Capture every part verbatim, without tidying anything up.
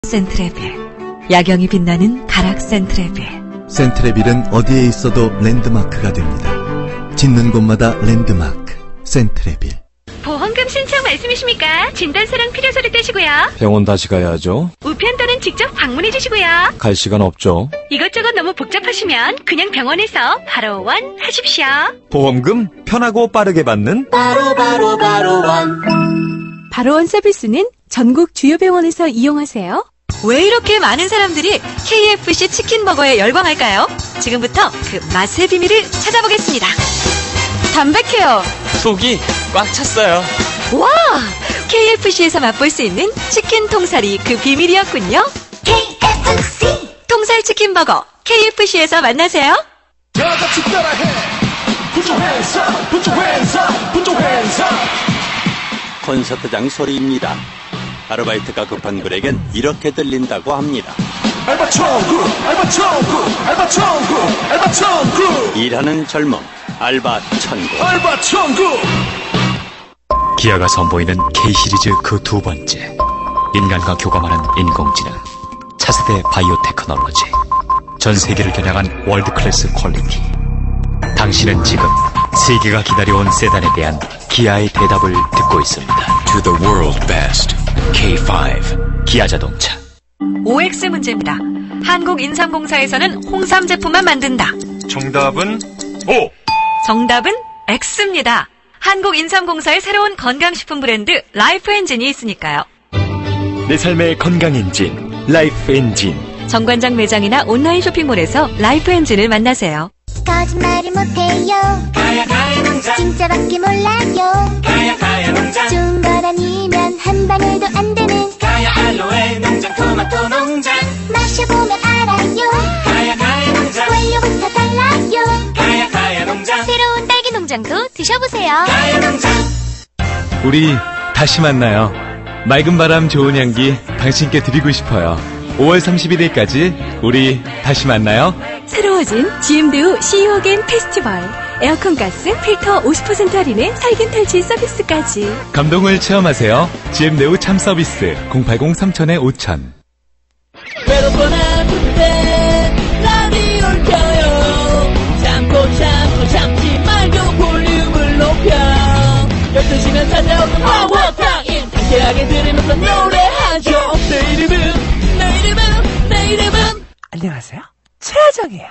센트레빌. 야경이 빛나는 가락 센트레빌. 센트레빌은 어디에 있어도 랜드마크가 됩니다. 짓는 곳마다 랜드마크. 센트레빌. 보험금 신청 말씀이십니까? 진단서랑 필요서를 떼시고요. 병원 다시 가야죠. 우편 또는 직접 방문해 주시고요. 갈 시간 없죠. 이것저것 너무 복잡하시면 그냥 병원에서 바로 원 하십시오. 보험금 편하고 빠르게 받는 바로 바로 바로 원. 바로원 서비스는 전국 주요 병원에서 이용하세요. 왜 이렇게 많은 사람들이 케이에프씨 치킨버거에 열광할까요? 지금부터 그 맛의 비밀을 찾아보겠습니다. 담백해요. 속이 꽉 찼어요. 와! 케이에프씨에서 맛볼 수 있는 치킨 통살이 그 비밀이었군요. 케이에프씨 통살 치킨버거 케이에프씨에서 만나세요. 다 같이 따라해. Put your hands up, put your hands up, put your hands up. 콘서트장 소리입니다. 아르바이트가 급한 글에겐 이렇게 들린다고 합니다. 알바 천국, 알바 천국, 알바 천국, 알바 천국. 일하는 젊음, 알바 천국. 알바 천국. 기아가 선보이는 K-시리즈 그 두 번째. 인간과 교감하는 인공지능. 차세대 바이오 테크놀로지. 전 세계를 겨냥한 월드클래스 퀄리티. 당신은 지금 세계가 기다려온 세단에 대한 기아의 대답을 듣고 있습니다. To the world best. 케이 파이브. 기아 자동차. 오엑스 문제입니다. 한국인삼공사에서는 홍삼 제품만 만든다. 정답은 O. 정답은 X입니다. 한국인삼공사의 새로운 건강식품 브랜드 라이프 엔진이 있으니까요. 내 삶의 건강 엔진 라이프 엔진. 정관장 매장이나 온라인 쇼핑몰에서 라이프 엔진을 만나세요. 거짓말을 못해요. 가야 가야 농장. 진짜밖에 몰라요. 가야 가야 농장. 좋은 걸 아니면 한 바늘도 안 되는 가야 알로에 농장 토마토 농장. 마셔보면 알아요. 가야 가야 농장. 원료부터 달라요. 가야 가야 농장. 새로운 딸기 농장도 드셔보세요. 가야 농장. 우리 다시 만나요. 맑은 바람 좋은 향기 당신께 드리고 싶어요. 오월 삼십일일까지 우리 다시 만나요. 새로워진 지엠대우 시오겐 페스티벌. 에어컨 가스 필터 오십 퍼센트 할인에 살균 탈취 서비스까지. 감동을 체험하세요. 지엠대우 참 서비스 공팔공 삼천에 오천. 외롭거나 아플 때 라디오를 켜요. 참고 참고 참지 말고 볼륨을 높여. 열두 시면 찾아오는 파워타임. 함께하게 들으면서 노래하죠. 내 이름은 내 이름은 내 이름은 안녕하세요, 최하정이에요.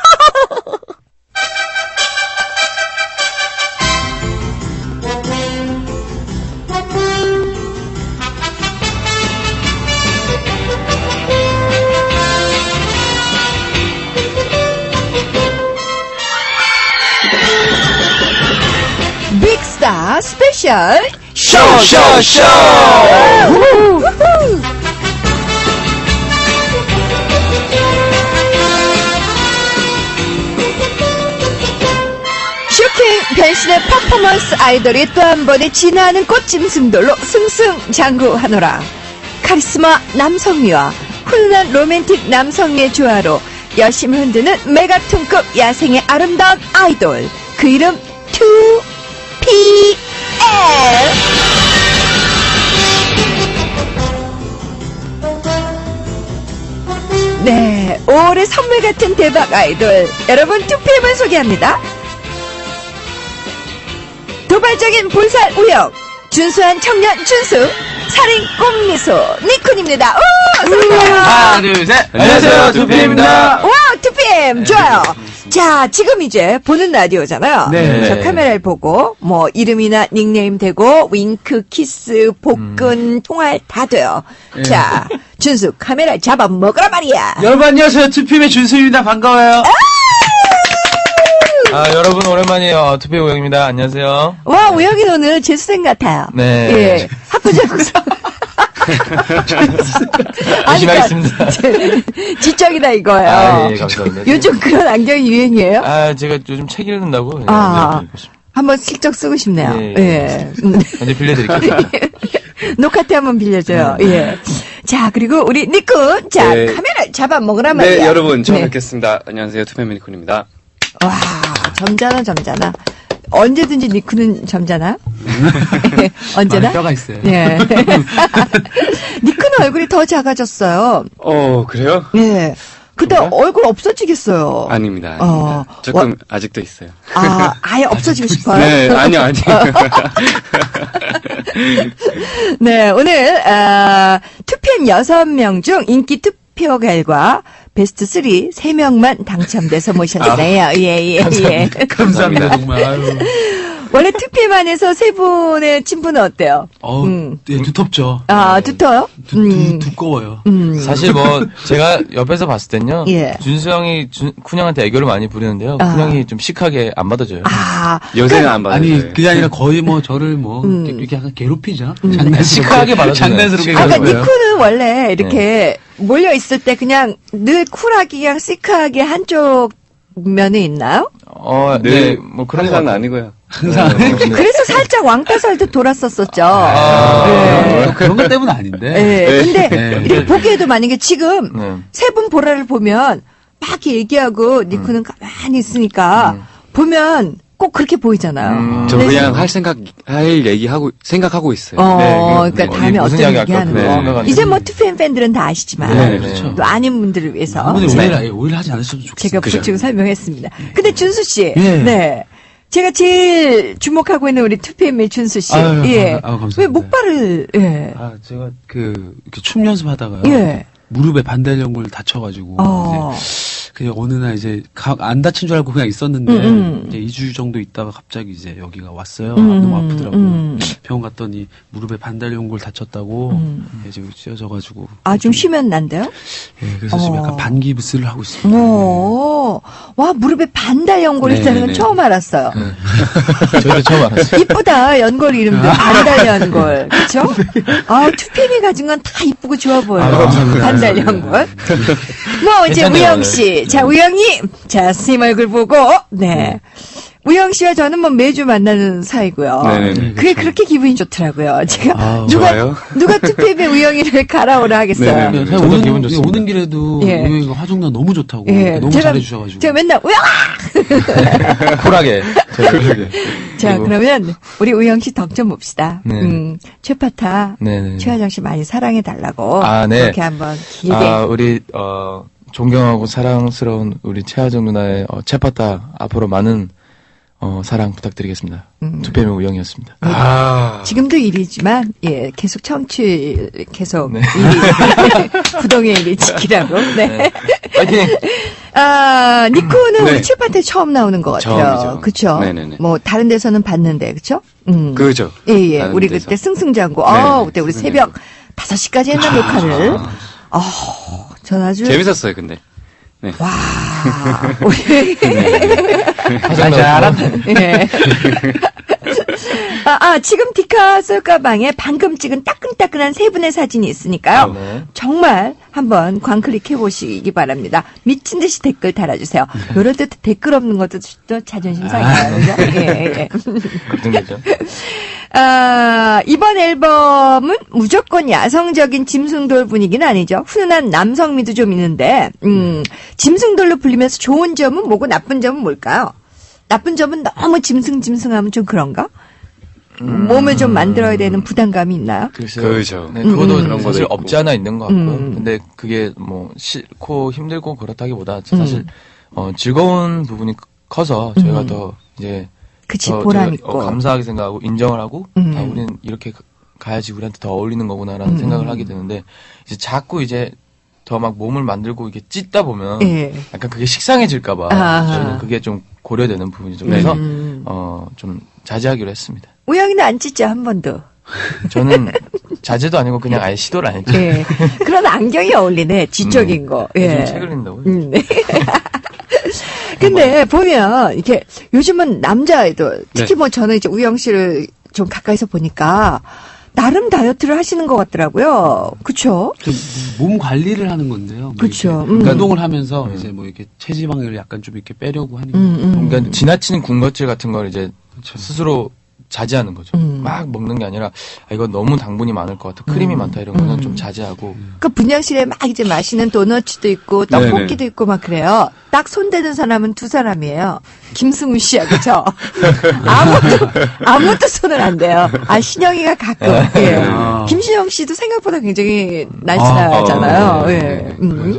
빅스타 스페셜 쇼쇼쇼. 쇼킹 변신의 퍼포먼스 아이돌이 또 한 번의 진화하는 꽃짐 승돌로 승승장구하노라. 카리스마 남성미와 훈훈한 로맨틱 남성미의 조화로 여심을 흔드는 메가톤급 야생의 아름다운 아이돌. 그 이름 투피엠. 네, 올해 선물 같은 대박 아이돌 여러분, 투피엠을 소개합니다. 도발적인 본살 우역, 준수한 청년 준수, 살인 꽃미소 니쿤입니다. 오, 하나, 둘, 셋. 안녕하세요, 투피엠입니다. 와, 투피엠 좋아요. 자, 지금 이제 보는 라디오잖아요. 네. 저 카메라를 보고 뭐 이름이나 닉네임 되고 윙크, 키스, 복근, 음. 통할 다 돼요. 네. 자, 준수 카메라 잡아 먹으라 말이야. 여러분 안녕하세요, 투피엠의 준수입니다. 반가워요. 아, 여러분 오랜만이에요. 투피엠 우영입니다. 안녕하세요. 와, 우영이 오늘 재수생 같아요. 네. 예, 학부장사. 열심히 하겠습니다. 지적이다 이거예요. 아, 예, 감사합니다. 요즘 그런 안경이 유행이에요? 아, 제가 요즘 책 읽는다고. 아, 예, 한번 슬쩍 쓰고 싶네요. 예. 예. 언제 빌려드릴게요. 녹화 때 한번 빌려줘요. 음. 예. 자, 그리고 우리 니쿤. 자, 네. 카메라 잡아 먹으라 말이야. 네, 여러분 처음 뵙겠습니다. 네. 안녕하세요, 투피엠 니쿤입니다. 와, 점잖아, 점잖아. 언제든지 니크는 점잖아요? 언제나? 아, 뼈가 있어요. 예. 니크는 얼굴이 더 작아졌어요. 어, 그래요? 예. 그다 얼굴 없어지겠어요. 아닙니다. 아닙니다. 어, 조금 와, 아직도 있어요. 아, 아예 없어지고 싶어요? 네, 아니요, 아니요. 네, 오늘, 아, 투피엠 여섯 명 중 인기 투표 결과 베스트 삼, 세 명만 당첨돼서 모셨네요. 아, 예, 예, 예. 감사합니다, 정말. 아유. 원래 투피엠 안에서 세 분의 친분은 어때요? 어, 음. 네, 두텁죠. 아, 두터요? 두, 음. 두, 두꺼워요. 음. 사실 뭐 제가 옆에서 봤을 땐요. 예. 준수 형이 준, 쿤형한테 애교를 많이 부리는데요. 아. 쿤형이 좀 시크하게 안 받아줘요. 아, 요새는 안 받아요. 아니, 그게 아니라 거의 뭐 저를 뭐 음. 이렇게 약간 괴롭히죠. 음. 장난스럽게. 시크하게 받아줘요. 장난스럽게 아까 괴롭혀요. 니코는 원래 이렇게 몰려 있을 때 그냥 늘 쿨하게 그냥 시크하게 한쪽 면에 있나요? 어, 네, 뭐 그런 건 아니고요. 항상. 네, 네. 그래서 살짝 왕따살도 돌았었었죠. 아, 네. 네. 그런 것 때문은 아닌데. 네. 근데 네. 이렇게 보기에도 만약에 지금 네. 세 분 보라를 보면 막 얘기하고 니코는 가만히 있으니까 보면 꼭 그렇게 보이잖아요. 음, 저 네. 그냥 할 생각, 할 얘기하고, 생각하고 있어요. 어, 네, 그러니까 네. 다음에 무슨 어떤 이야기 얘기하는 할까? 거. 네, 생각하는 이제 거. 뭐 투피엠 팬들은 다 아시지만 네, 그렇죠. 또 아닌 분들을 위해서 아무리 네. 오해를, 오해를 하지 않으셨으면 좋겠어요. 제가 그죠. 부축 설명했습니다. 근데 준수 씨, 예. 네. 제가 제일 주목하고 있는 우리 투피엠의 준수 씨, 아유, 예. 아유, 감사합니다. 왜 목발을, 예. 아, 제가 그, 이렇게 춤 연습하다가요. 예. 무릎에 반달연골 다쳐가지고. 어. 이제 그냥 어느 날 이제 가, 안 다친 줄 알고 그냥 있었는데 음, 음. 이제 이 주 정도 있다가 갑자기 이제 여기가 왔어요. 음, 너무 아프더라고요. 음. 병원 갔더니 무릎에 반달연골 다쳤다고 음. 예, 지금 찢어져가지고. 아, 좀 쉬면 난데요? 예, 그래서 지금 어. 약간 반기부스를 하고 있습니다. 오, 와, 무릎에 반달 연골이 네, 있다는 네, 건 네. 처음 알았어요. 저도 처음 알았어요. 이쁘다, 연골 이름도. 반달 연골. 그쵸? 아, 투피엠이 가진 건 다 이쁘고 좋아 보여요. 아, 감사합니다. 반달 연골. 뭐, 이제 괜찮네요, 우영 네. 씨. 자, 우영님. 자, 스님 얼굴 보고. 네. 우영 씨와 저는 뭐 매주 만나는 사이고요. 네네네. 그게 그렇게 기분이 좋더라고요. 제가 아, 누가 좋아요. 누가 투피엠의 우영이를 갈아오라 하겠어요. 네네. 네, 저도 오는, 기분 좋습니다. 오는 길에도 예. 우영이가 화종난 너무 좋다고 예, 너무 제가- 잘해주셔가지고. 제가 맨날 우영아! 쿨하게. 쿨하게. 자, 그러면 우리 우영 씨 덕 좀 봅시다. 네. 음, 최파타, 네네. 최하정 씨 많이 사랑해 달라고. 아, 네. 그렇게 한번 길게. 아, 우리, 어, 존경하고 사랑스러운 우리 최하정 누나의, 어, 채파타 앞으로 많은, 어, 사랑 부탁드리겠습니다. 음. 투피엠의 우영이었습니다. 아. 지금도 일이지만, 예, 계속 청취, 계속 네. 일이, 부동의 일이 지키라고. 네. 네. 파이팅! 아, 니코는 네. 우리 최파타에 처음 나오는 것 같아요. 처음이죠. 그쵸? 네네네. 뭐, 다른 데서는 봤는데, 그쵸? 음. 그죠. 예, 예. 다른 우리 데서. 그때 승승장구. 네, 아, 네, 그때 우리 승승장구. 새벽 다섯 시까지 했나, 녹화를. 아, 전 아주. 재밌었어요, 근데. 네. 와, 우리. 화장 예. 아, 아, 지금 디카 썰가방에 방금 찍은 따끈따끈한 세 분의 사진이 있으니까요. 네. 정말 한번 광클릭해 보시기 바랍니다. 미친 듯이 댓글 달아주세요. 이럴 때 댓글 없는 것도 또 자존심 상해요. 그죠? 예, 예. 걱정되죠. 아, 이번 앨범은 무조건 야성적인 짐승돌 분위기는 아니죠. 훈훈한 남성미도 좀 있는데, 음, 짐승돌로 불리면서 좋은 점은 뭐고 나쁜 점은 뭘까요? 나쁜 점은 너무 짐승짐승하면 좀 그런가? 음. 몸을 좀 만들어야 되는 부담감이 있나요? 글쎄요. 그죠. 네, 그것도 음. 그런 것도 사실 있고. 없지 않아 있는 것 같고요. 음. 근데 그게 뭐 싫고 힘들고 그렇다기보다 사실 음. 어, 즐거운 부분이 커서 저희가 음. 더 이제 그치, 더 보람 저희가, 있고. 어, 감사하게 생각하고 인정을 하고 음. 아, 우리는 이렇게 가- 가야지 우리한테 더 어울리는 거구나라는 음. 생각을 하게 되는데 이제 자꾸 이제 더 막 몸을 만들고 이게 찢다 보면 예. 약간 그게 식상해질까봐 아하. 저희는 그게 좀 고려되는 부분이죠. 그래서 음. 어, 좀 자제하기로 했습니다. 우영이는 안 찢죠, 한 번도. 저는 자제도 아니고 그냥 아예 시도를 안 했죠. 예. 그런 안경이 어울리네, 지적인 음. 거. 요즘 예. 책을 읽는다고요? 음, 네. 근데 보면 이렇게 요즘은 남자 아이돌 특히 네. 뭐 저는 이제 우영 씨를 좀 가까이서 보니까 나름 다이어트를 하시는 것 같더라고요. 그쵸? 몸 관리를 하는 건데요. 뭐 그쵸. 이렇게 음. 운동을 하면서 이제 뭐 이렇게 체지방을 약간 좀 이렇게 빼려고 하는. 음, 음. 그러니까 지나치는 군것질 같은 걸 이제 스스로 자제하는 거죠. 음. 막 먹는 게 아니라 아, 이건 너무 당분이 많을 것 같아. 크림이 음. 많다 이런 거는 음. 좀 자제하고. 그 분양실에 막 이제 마시는 도너츠도 있고 떡볶이도 네네. 있고 막 그래요. 딱 손대는 사람은 두 사람이에요. 김승우 씨하고 저. 아무도 아무도 손을 안 대요. 아 신영이가 가끔. 예. 아. 김신영 씨도 생각보다 굉장히 날씬하잖아요. 아, 아, 예. 네. 음.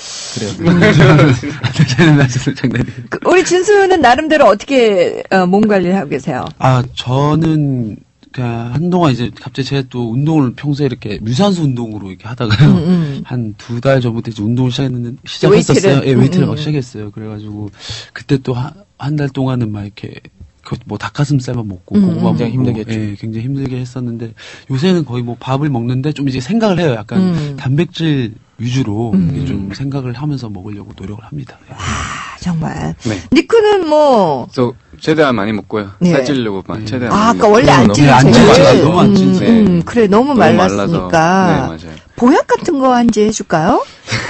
장난이. 그 우리 진수는 나름대로 어떻게 어, 몸 관리를 하고 계세요? 아, 저는 그냥 한동안 이제 갑자기 제가 또 운동을 평소에 이렇게 무산소 운동으로 이렇게 하다가요. 음, 음. 한 두 달 전부터 이제 운동을 시작했는데, 시작했었어요. 웨이트를? 예, 웨이트를 음, 막 음. 시작했어요. 그래가지고, 그때 또 한 달 동안은 막 이렇게, 그 뭐 닭가슴살만 먹고, 음, 고구마 굉장히 먹고, 힘들겠죠. 예, 굉장히 힘들게 했었는데, 요새는 거의 뭐 밥을 먹는데 좀 이제 생각을 해요. 약간 음. 단백질 위주로 음. 이렇게 좀 생각을 하면서 먹으려고 노력을 합니다. 예. 아, 정말. 네. 니크는 뭐 저 최대한 많이 먹고요. 네. 살찌려고만 최대한. 아, 많이 아까 원래 먹고. 안 찌는 안 체질. 찌죠. 너무 안 음, 찌죠. 음, 그래 너무 너무 말랐으니까. 말라서. 네, 맞아요. 보약 같은 거 한 제 해줄까요?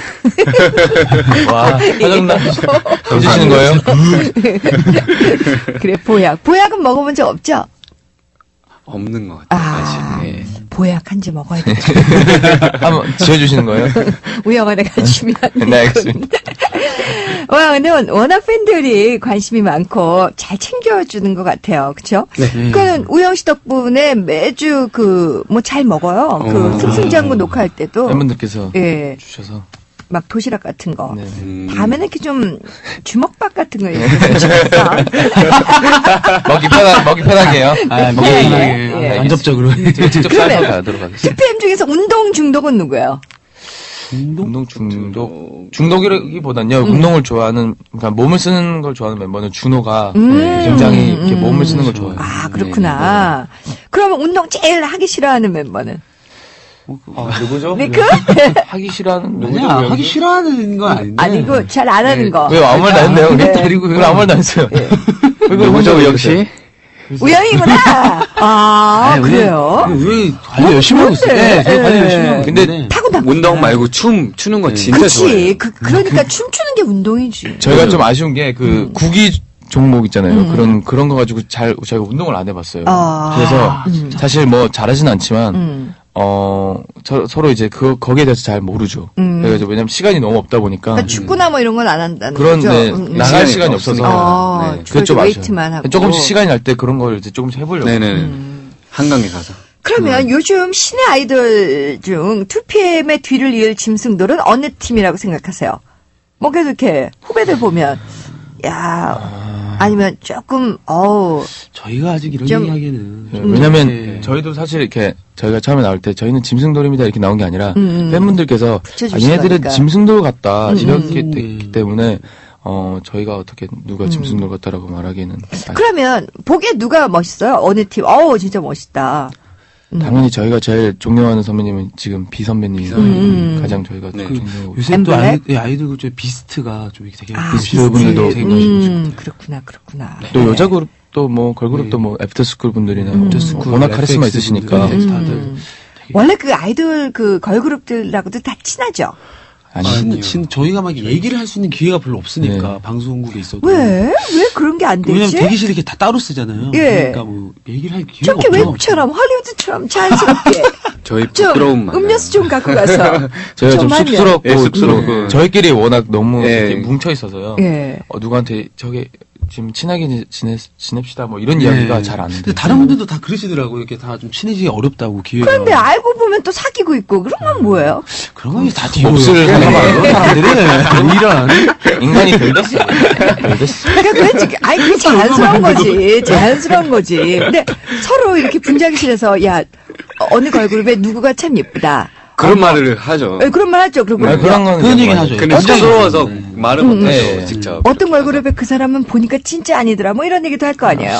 와, 사장님 해주시는 거예요? 그래 보약. 보약은 먹어본 적 없죠? 없는 것 같아요. 아, 아직. 네. 보약 한 제 먹어야 돼. 한번 지어주시는 거예요? 우영아 내가 준비한. 네, 알겠습니다. 와, 근데 워낙 팬들이 관심이 많고 잘 챙겨주는 것 같아요. 그쵸? 네. 그러니까 우영 씨 덕분에 매주 그, 뭐 잘 먹어요. 그 어. 승승장구 녹화할 때도. 팬분들께서 예. 주셔서. 막 도시락 같은 거. 네. 음. 다음에는 이렇게 좀 주먹밥 같은 거 이렇게 주시면서. 먹기 편하, 먹기 편하게요. 아, 먹기 예, 편하게. 예. 간접적으로. 제가 직접 그러면 싸서 가도록 하겠습니다. 투피엠 중에서 운동 중독은 누구예요? 운동 중독? 중독이라기보단요, 운동을 좋아하는, 그러니까 몸을 쓰는 걸 좋아하는 멤버는 준호가 음. 굉장히 이렇게 음. 몸을 쓰는 걸 좋아해요. 아, 그렇구나. 그러면 운동 제일 하기 싫어하는 멤버는? 아, 누구죠? 니크? 하기 싫어하는 누구죠? 아니야, 여기? 하기 싫어하는 건 아닌데. 아니고, 잘 안 하는 거. 왜 아무 말도 안 했네요? 네. 그리고 왜 아무 말도 안 했어요? 누구죠, 우영 씨? 우영이구나! 아, 아니, 그래요? 왜 관리 열심히 하고 있어요? 그런데. 네, 저희 관리 네. 열심히 하고 근데 있는데. 타고났구나. 운동 말고 춤 추는 거 진짜 그치. 좋아해요. 그, 그러니까 춤추는 게 운동이지. 저희가 좀 아쉬운 게 그 구기 종목 있잖아요. 음. 그런 그런 거 가지고 잘 저희가 운동을 안 해봤어요. 아. 그래서 음. 사실 뭐 잘하진 않지만 음. 어 저, 서로 이제 그 거기에 대해서 잘 모르죠. 음. 그래서 왜냐면 시간이 너무 없다 보니까 그러니까 축구나 뭐 이런 건 안 한다는 그런데 거죠? 음, 음. 나갈 시간이 시간이 없어서 없으니까. 아, 네. 주로 그게 좀 웨이트만 아쉬워요. 하고. 조금씩 시간이 날 때 그런 걸 이제 조금씩 해보려고. 네네. 음. 한강에 가서. 그러면 요즘 신의 아이돌 중 투피엠의 뒤를 이을 짐승돌은 어느 팀이라고 생각하세요? 뭐 계속 이렇게 후배들 보면 야 아니면 조금 어우 저희가 아직 이런 좀- 얘기하기에는. 네, 좀 왜냐면 이렇게 저희도 사실 이렇게 저희가 처음에 나올 때 저희는 짐승돌입니다 이렇게 나온 게 아니라 음, 음. 팬분들께서 아, 붙여주시니까. 얘네들은 짐승돌 같다 음, 이렇게 음. 됐기 때문에 어 저희가 어떻게 누가 음. 짐승돌 같다라고 말하기에는 아쉽- 그러면 보기에 누가 멋있어요? 어느 팀? 어우 진짜 멋있다. 음. 당연히 저희가 제일 존경하는 선배님은 지금 비 선배님이 음. 가장 저희가 네. 존경하고 요새 또 엠블랙? 아이, 예, 아이들 그 비스트가 좀 이렇게 되게 아, 비스트 비스트. 분들도 되게 음, 그렇구나, 그렇구나. 또 네. 여자 그룹도 뭐 걸그룹도 뭐 애프터스쿨 분들이나 음. 애프터스쿨 워낙 카리스마 에프엑스 있으시니까 분들, 다들 음. 되게- 원래 그 아이돌 그 걸그룹들하고도 다 친하죠? 아니 친, 친, 저희가 막 얘기를 할 수 있는 기회가 별로 없으니까 네. 방송국에 있어도. 왜? 왜 그런 게 안 왜냐면 되지? 대기실 이렇게 다 따로 쓰잖아요. 예. 그러니까 뭐 얘기를 할 기회가 저렇게 없죠. 웹처럼 헐리우드처럼 자연스럽게 저희 좀 부끄러움 많아요. 음료수 좀 갖고 가서 저희가 좀 하면. 쑥스럽고 예, 쑥스럽고. 또 저희끼리 워낙 너무 예. 이렇게 뭉쳐 있어서요. 예. 어, 누구한테 저게 지금 친하게 지내, 지냅시다 뭐 이런 네. 이야기가 잘 안 근데 돼요. 다른 분들도 다 그러시더라고요. 이렇게 다 좀 친해지기 어렵다고 기회가. 그런데 알고 보면 또 사귀고 있고 그런 건 뭐예요? 그런 건 다 뒤로 몹쓸 사람들이 이런 인간이 덜 됐어. 덜 됐어. 그러니까 그게 지금 아니 그게 자연스러운 거지. 자연스러운 거지. 근데 서로 이렇게 분장실에서 야 어느 걸그룹에 누구가 참 예쁘다. 그런 말을 하죠. 예, 그런 말 하죠. 그리고 아니, 그런 건 그런 이제 얘기는 뭐 하죠. 근데 어떤- 쑥스러워서 말을 음, 못해요. 네. 직접. 어떤 걸그룹에 그 사람은 보니까 진짜 아니더라. 뭐 이런 얘기도 할 거 아니에요.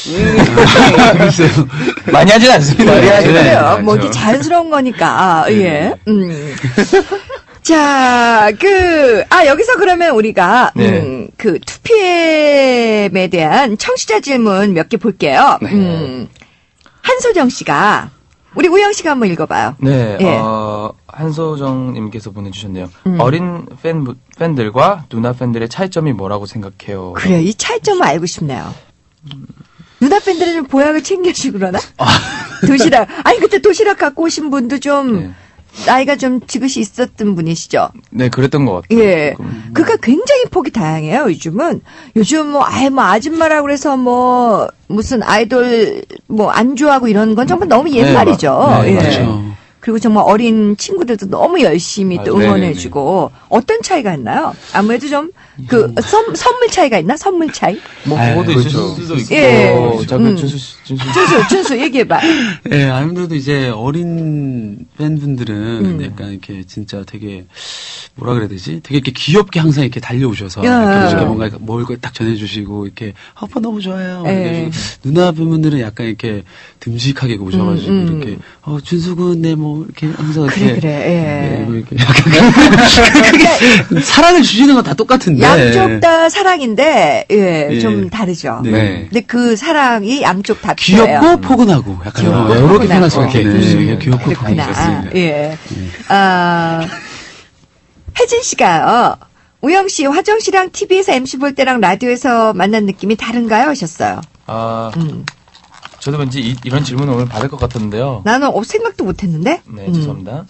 많이 하진 않습니다. 네, 예. 그래요. 뭐 이게 자연스러운 거니까. 아, 예. 음. 자, 그, 아, 여기서 그러면 우리가, 네. 음, 그, 투피엠에 대한 청취자 질문 몇 개 볼게요. 네. 음, 한소정 씨가, 우리 우영 씨가 한번 읽어봐요. 네, 예. 어, 한소정님께서 보내주셨네요. 음. 어린 팬, 팬들과 누나 팬들의 차이점이 뭐라고 생각해요? 그래요. 이 차이점을 알고 싶네요. 누나 팬들은 좀 보약을 챙겨주고 그러나? 도시락. 아니, 그때 도시락 갖고 오신 분도 좀, 네. 나이가 좀 지긋이 있었던 분이시죠? 네, 그랬던 것 같아요. 예. 그러니까 굉장히 폭이 다양해요, 요즘은. 요즘 뭐, 아예 뭐, 아줌마라고 그래서 뭐, 무슨 아이돌 뭐, 안 좋아하고 이런 건 정말 너무 옛말이죠. 네, 예. 맞죠. 그리고 정말 어린 친구들도 너무 열심히 또 응원해주고 어떤 차이가 있나요? 아무래도 좀 그 선물 차이가 있나? 선물 차이? 뭐 그것도 있을 수도 있고. 예. 자, 그 준수 씨, 준수 씨. 준수, 준수 얘기해봐. 예, 아무래도 이제 어린 팬분들은 음. 약간 이렇게 진짜 되게 뭐라 그래야 되지? 되게 이렇게 귀엽게 항상 이렇게 달려오셔서 야. 이렇게 뭔가 뭘 딱 전해주시고 이렇게 오빠 너무 좋아요. 예. 누나 팬분들은 약간 이렇게 듬직하게 오셔가지고 음, 음. 이렇게 어 준수군 네 뭐 이렇게 항상 그래 이렇게 그래. 예. 네, 뭐 이렇게 약간 그게 사랑을 주시는 건 다 똑같은데 양쪽 다 사랑인데 예, 예. 좀 다르죠. 네. 근데 그 사랑이 양쪽 다 필요해요. 귀엽고 포근하고 약간 귀엽고 이런 이렇게 표현할 포근하고. 수가 있겠네요. 귀엽고 그렇구나. 포근하고. 예. 아, 혜진 씨가요. 우영 씨, 화정 씨랑 티비에서 엠씨 볼 때랑 라디오에서 만난 느낌이 다른가요? 하셨어요. 아, 음. 저도 왠지 이, 이런 질문을 오늘 받을 것 같았는데요. 나는 어, 생각도 못 했는데? 네, 음. 죄송합니다.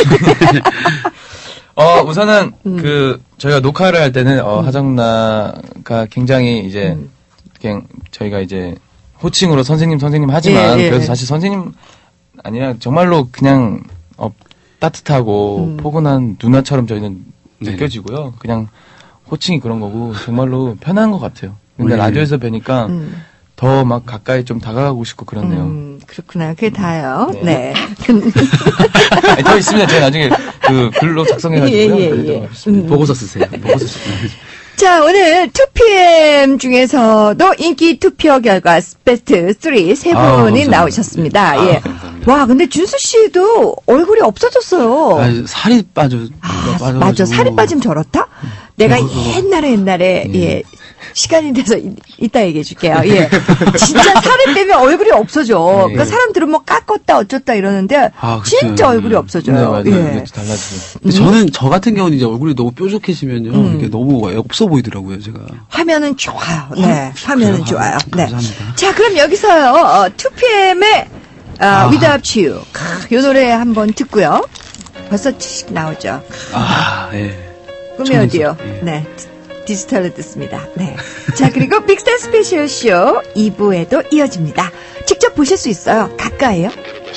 어, 우선은, 음. 그, 저희가 녹화를 할 때는, 어, 하정나가 굉장히 이제, 음. 그냥, 저희가 이제, 호칭으로 선생님, 선생님 하지만, 예, 예. 그래서 사실 선생님, 아니라, 정말로 그냥, 어, 따뜻하고, 음. 포근한 누나처럼 저희는 네. 느껴지고요. 그냥, 호칭이 그런 거고, 정말로 편한 것 같아요. 근데 네. 라디오에서 뵈니까, 음. 더 막 가까이 좀 다가가고 싶고 그렇네요. 음, 그렇구나. 그게 다요. 네. 네. 아니, 더 있습니다. 제가 나중에 그 글로 작성해가지고요. 예, 예, 예. 그래도 음. 보고서 쓰세요. 보고서 쓰세요. 자, 오늘 투피엠 중에서도 인기 투표 결과 베스트 삼 세 분이 아우, 감사합니다. 나오셨습니다. 아, 예. 감사합니다. 와, 근데 준수 씨도 얼굴이 없어졌어요. 아, 살이 빠져. 아, 빠져가지고. 맞아. 살이 빠지면 저렇다? 내가 그래서- 옛날에 옛날에, 예. 시간이 돼서 이, 이따 얘기해 줄게요. 예. 진짜 살을 빼면 얼굴이 없어져. 그러니까 사람들은 뭐 깎았다 어쩌다 이러는데 아, 그쵸. 진짜 얼굴이 없어져요. 네, 맞아요. 예. 이것도 달라지고. 근데 저는 저 같은 경우는 이제 얼굴이 너무 뾰족해지면요. 음. 이게 너무 없어 보이더라고요, 제가. 화면은 좋아요. 네. 화면은 그래요? 좋아요. 아, 네. 감사합니다. 자, 그럼 여기서요. 어, 투피엠의 어, 아. Without You. 크, 요 노래 한번 듣고요. 벌써 치식 나오죠. 아, 예. 꿈이 청해서, 어디요? 예. 네. 디지털로 듣습니다. 네. 자, 그리고 빅스타 스페셜 쇼 이 부에도 이어집니다. 직접 보실 수 있어요. 가까이요.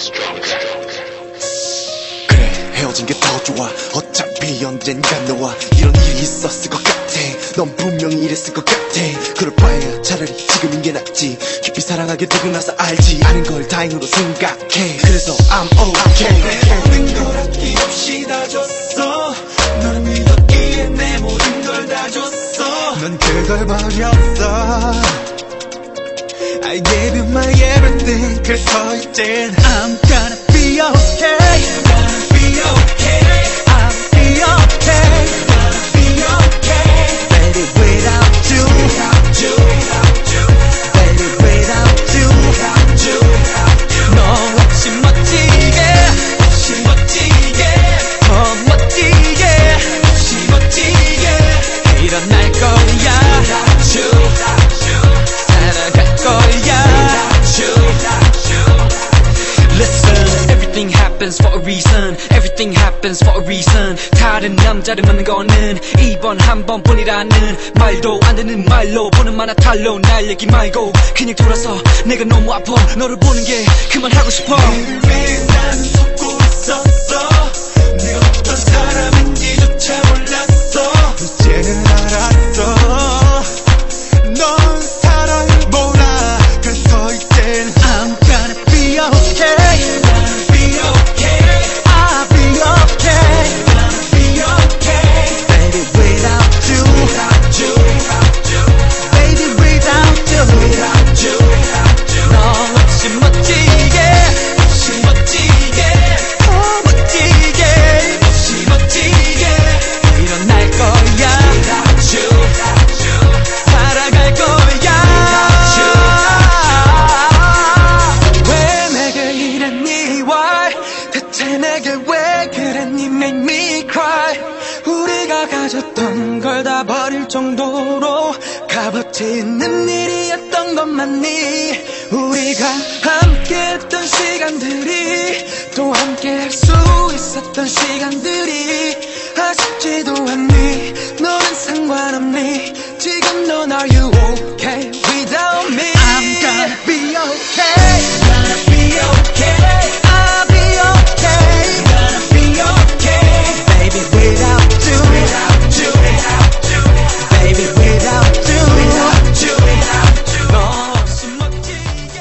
그래 헤어진 게 더 좋아 어차피 언젠가 너와 이런 일이 있었을 것 같아 넌 분명히 이랬을 것 같아 그럴 바에야 차라리 지금인 게 낫지 깊이 사랑하게 되고 나서 알지 않은 걸 다행으로 생각해 그래서 I'm okay 모든 걸 아낌없이 다 줬어 너를 믿었기에 내 모든 걸 다 줬어 넌 그걸 버렸어 I gave you my everything 그래서 이젠 I'm gonna be okay Gonna be okay I'll be okay Gonna be okay Baby without you Without you Without you Baby without you Without you Without you 너 없이 멋지게 없이 멋지게 더 멋지게 없이 멋지게 일어날 거야 Without you Without you 살아갈 거야 Without you Without you Listen, everything happens for a reason. Everything happens for a reason. 다른 남자를 만난 거는 이번 한 번뿐이라는 말도 안 되는 말로 보는 만화 탈로 날 얘기 말고 그냥 돌아서 내가 너무 아파 너를 보는 게 그만하고 싶어. 매일매일 나는 속고 있었어 내가 어떤 사람인지조차 몰랐어 이제는 알았어 넌 사랑을 몰라 그래서 이젠 I'm gonna be okay Gonna be okay I'll be okay Gonna be okay Baby without you Without you Without you Baby without you Without you Without you 너 없이 멋지게 없이 멋지게 더 멋지게 없이 멋지게 일어날 거야 Without you Without you 살아갈 거야 왜 내게 이랬니 why 대체 내게 왜 그랬니 make me cry 우리가 가졌던 걸 다 버릴 정도로 값어치 있는 일이었던 있었던 것만이 우리가 함께했던 시간들이 또 함께할 수 있었던 시간들이 아쉽지도 않니 너는 상관없니 지금 넌 Are you okay without me I'm gonna be okay Gonna be okay I'll be okay Gonna be okay Baby without you Without you Without you Baby without you Without you Without you 너 없이 멋지게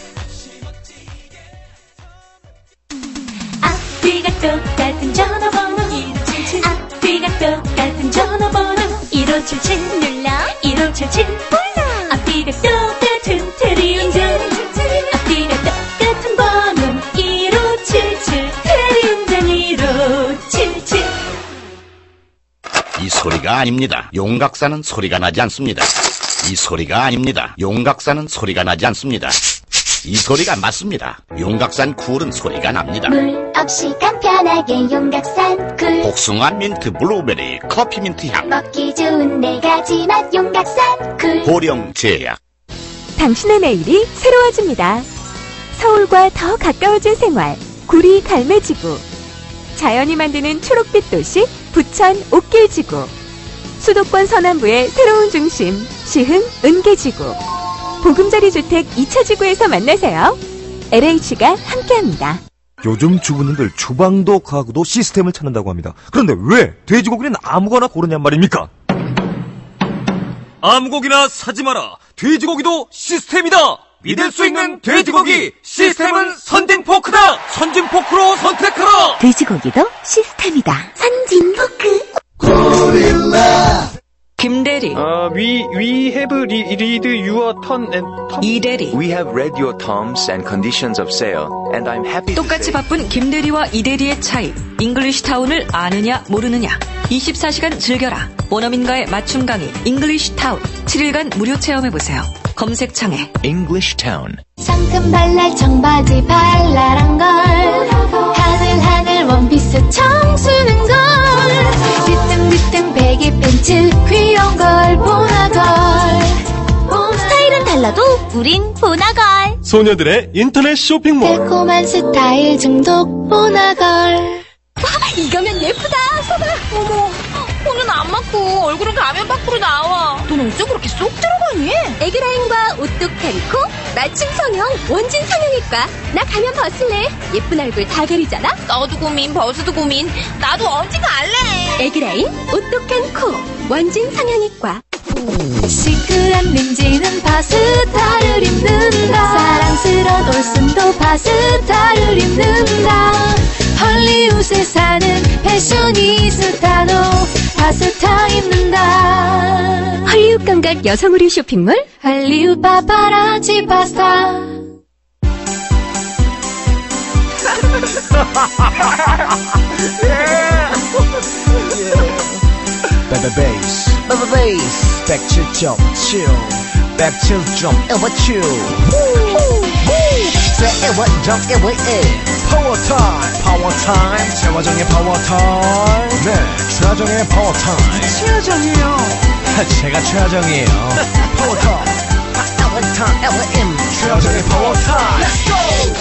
앞뒤가 똑같은 전화번호 일오칠칠 앞뒤가 똑같은 전화번호 일오칠칠 눌러 일오칠칠 몰라 앞뒤가 똑같은 대리운전 앞뒤가 똑같은 번호 일오칠칠 대리운전 일오칠칠 이 소리가 아닙니다. 용각사는 소리가 나지 않습니다. 이 소리가 아닙니다. 용각사는 소리가 나지 않습니다. 이 소리가 맞습니다. 용각산 쿨은 소리가 납니다. 물 없이 간편하게 용각산 쿨 복숭아, 민트, 블루베리, 커피 민트 향 먹기 좋은 네 가지 맛 용각산 쿨 고령 제약. 당신의 내일이 새로워집니다. 서울과 더 가까워진 생활, 구리 갈매지구. 자연이 만드는 초록빛 도시, 부천 옥길지구. 수도권 서남부의 새로운 중심, 시흥 은계지구. 보금자리 주택 이 차 지구에서 만나세요. 엘에이치가 함께합니다. 요즘 주부님들 주방도 가구도 시스템을 찾는다고 합니다. 그런데 왜 돼지고기는 아무거나 고르냔 말입니까? 아무고기나 사지 마라. 돼지고기도 시스템이다. 믿을 수 있는 돼지고기 시스템은 선진포크다. 선진포크로 선택하라. 돼지고기도 시스템이다. 선진포크. 고릴라. 김대리. Uh, we we have re- read your term and term. 이대리. We have read your terms and conditions of sale, and I'm happy to 똑같이 say. 바쁜 김대리와 이대리의 차이. 잉글리시타운을 아느냐 모르느냐. 이십사 시간 즐겨라. 원어민과의 맞춤 강의 잉글리시타운. 칠 일간 무료 체험해보세요. 검색창에 English Town. 상큼 발랄 청바지 발랄한 걸 하늘 하늘 원피스 청순한 걸 뒤뚱뒤뚱 베개 팬츠 귀여운 걸 보나걸 스타일은 달라도 우린 보나걸 소녀들의 인터넷 쇼핑몰. 달콤한 스타일 중독 보나걸 와, 이거면 예쁘다. 서봐. 어머, 오늘 안 맞고 얼굴은 가면 밖으로 나와. 넌 어째 그렇게 쏙 들어가니? 에그라인과 오똑한 코, 맞춤 성형, 원진 성형외과. 나 가면 벗을래. 예쁜 얼굴 다 가리잖아. 너도 고민, 버스도 고민. 나도 어디 갈래? 에그라인, 오똑한 코, 원진 성형외과. 시크한 민지는 파스타를 입는다 사랑스런 올순도 파스타를 입는다 헐리우드에 사는 패셔니스타도 파스타 입는다 헐리우드 감각 여성 의류 쇼핑몰 할리우드 파파라치 파스타 Baby bass, baby bass, 백칠 점 칠, 백칠 점 칠. Say it what jump it with it. Power time, power time. 최화정의 power time. 네, 최화정의 power time. 최화정이요. 제가 최화정이에요. Power time, power time, 엘엠. 최화정의 power time. Let's go.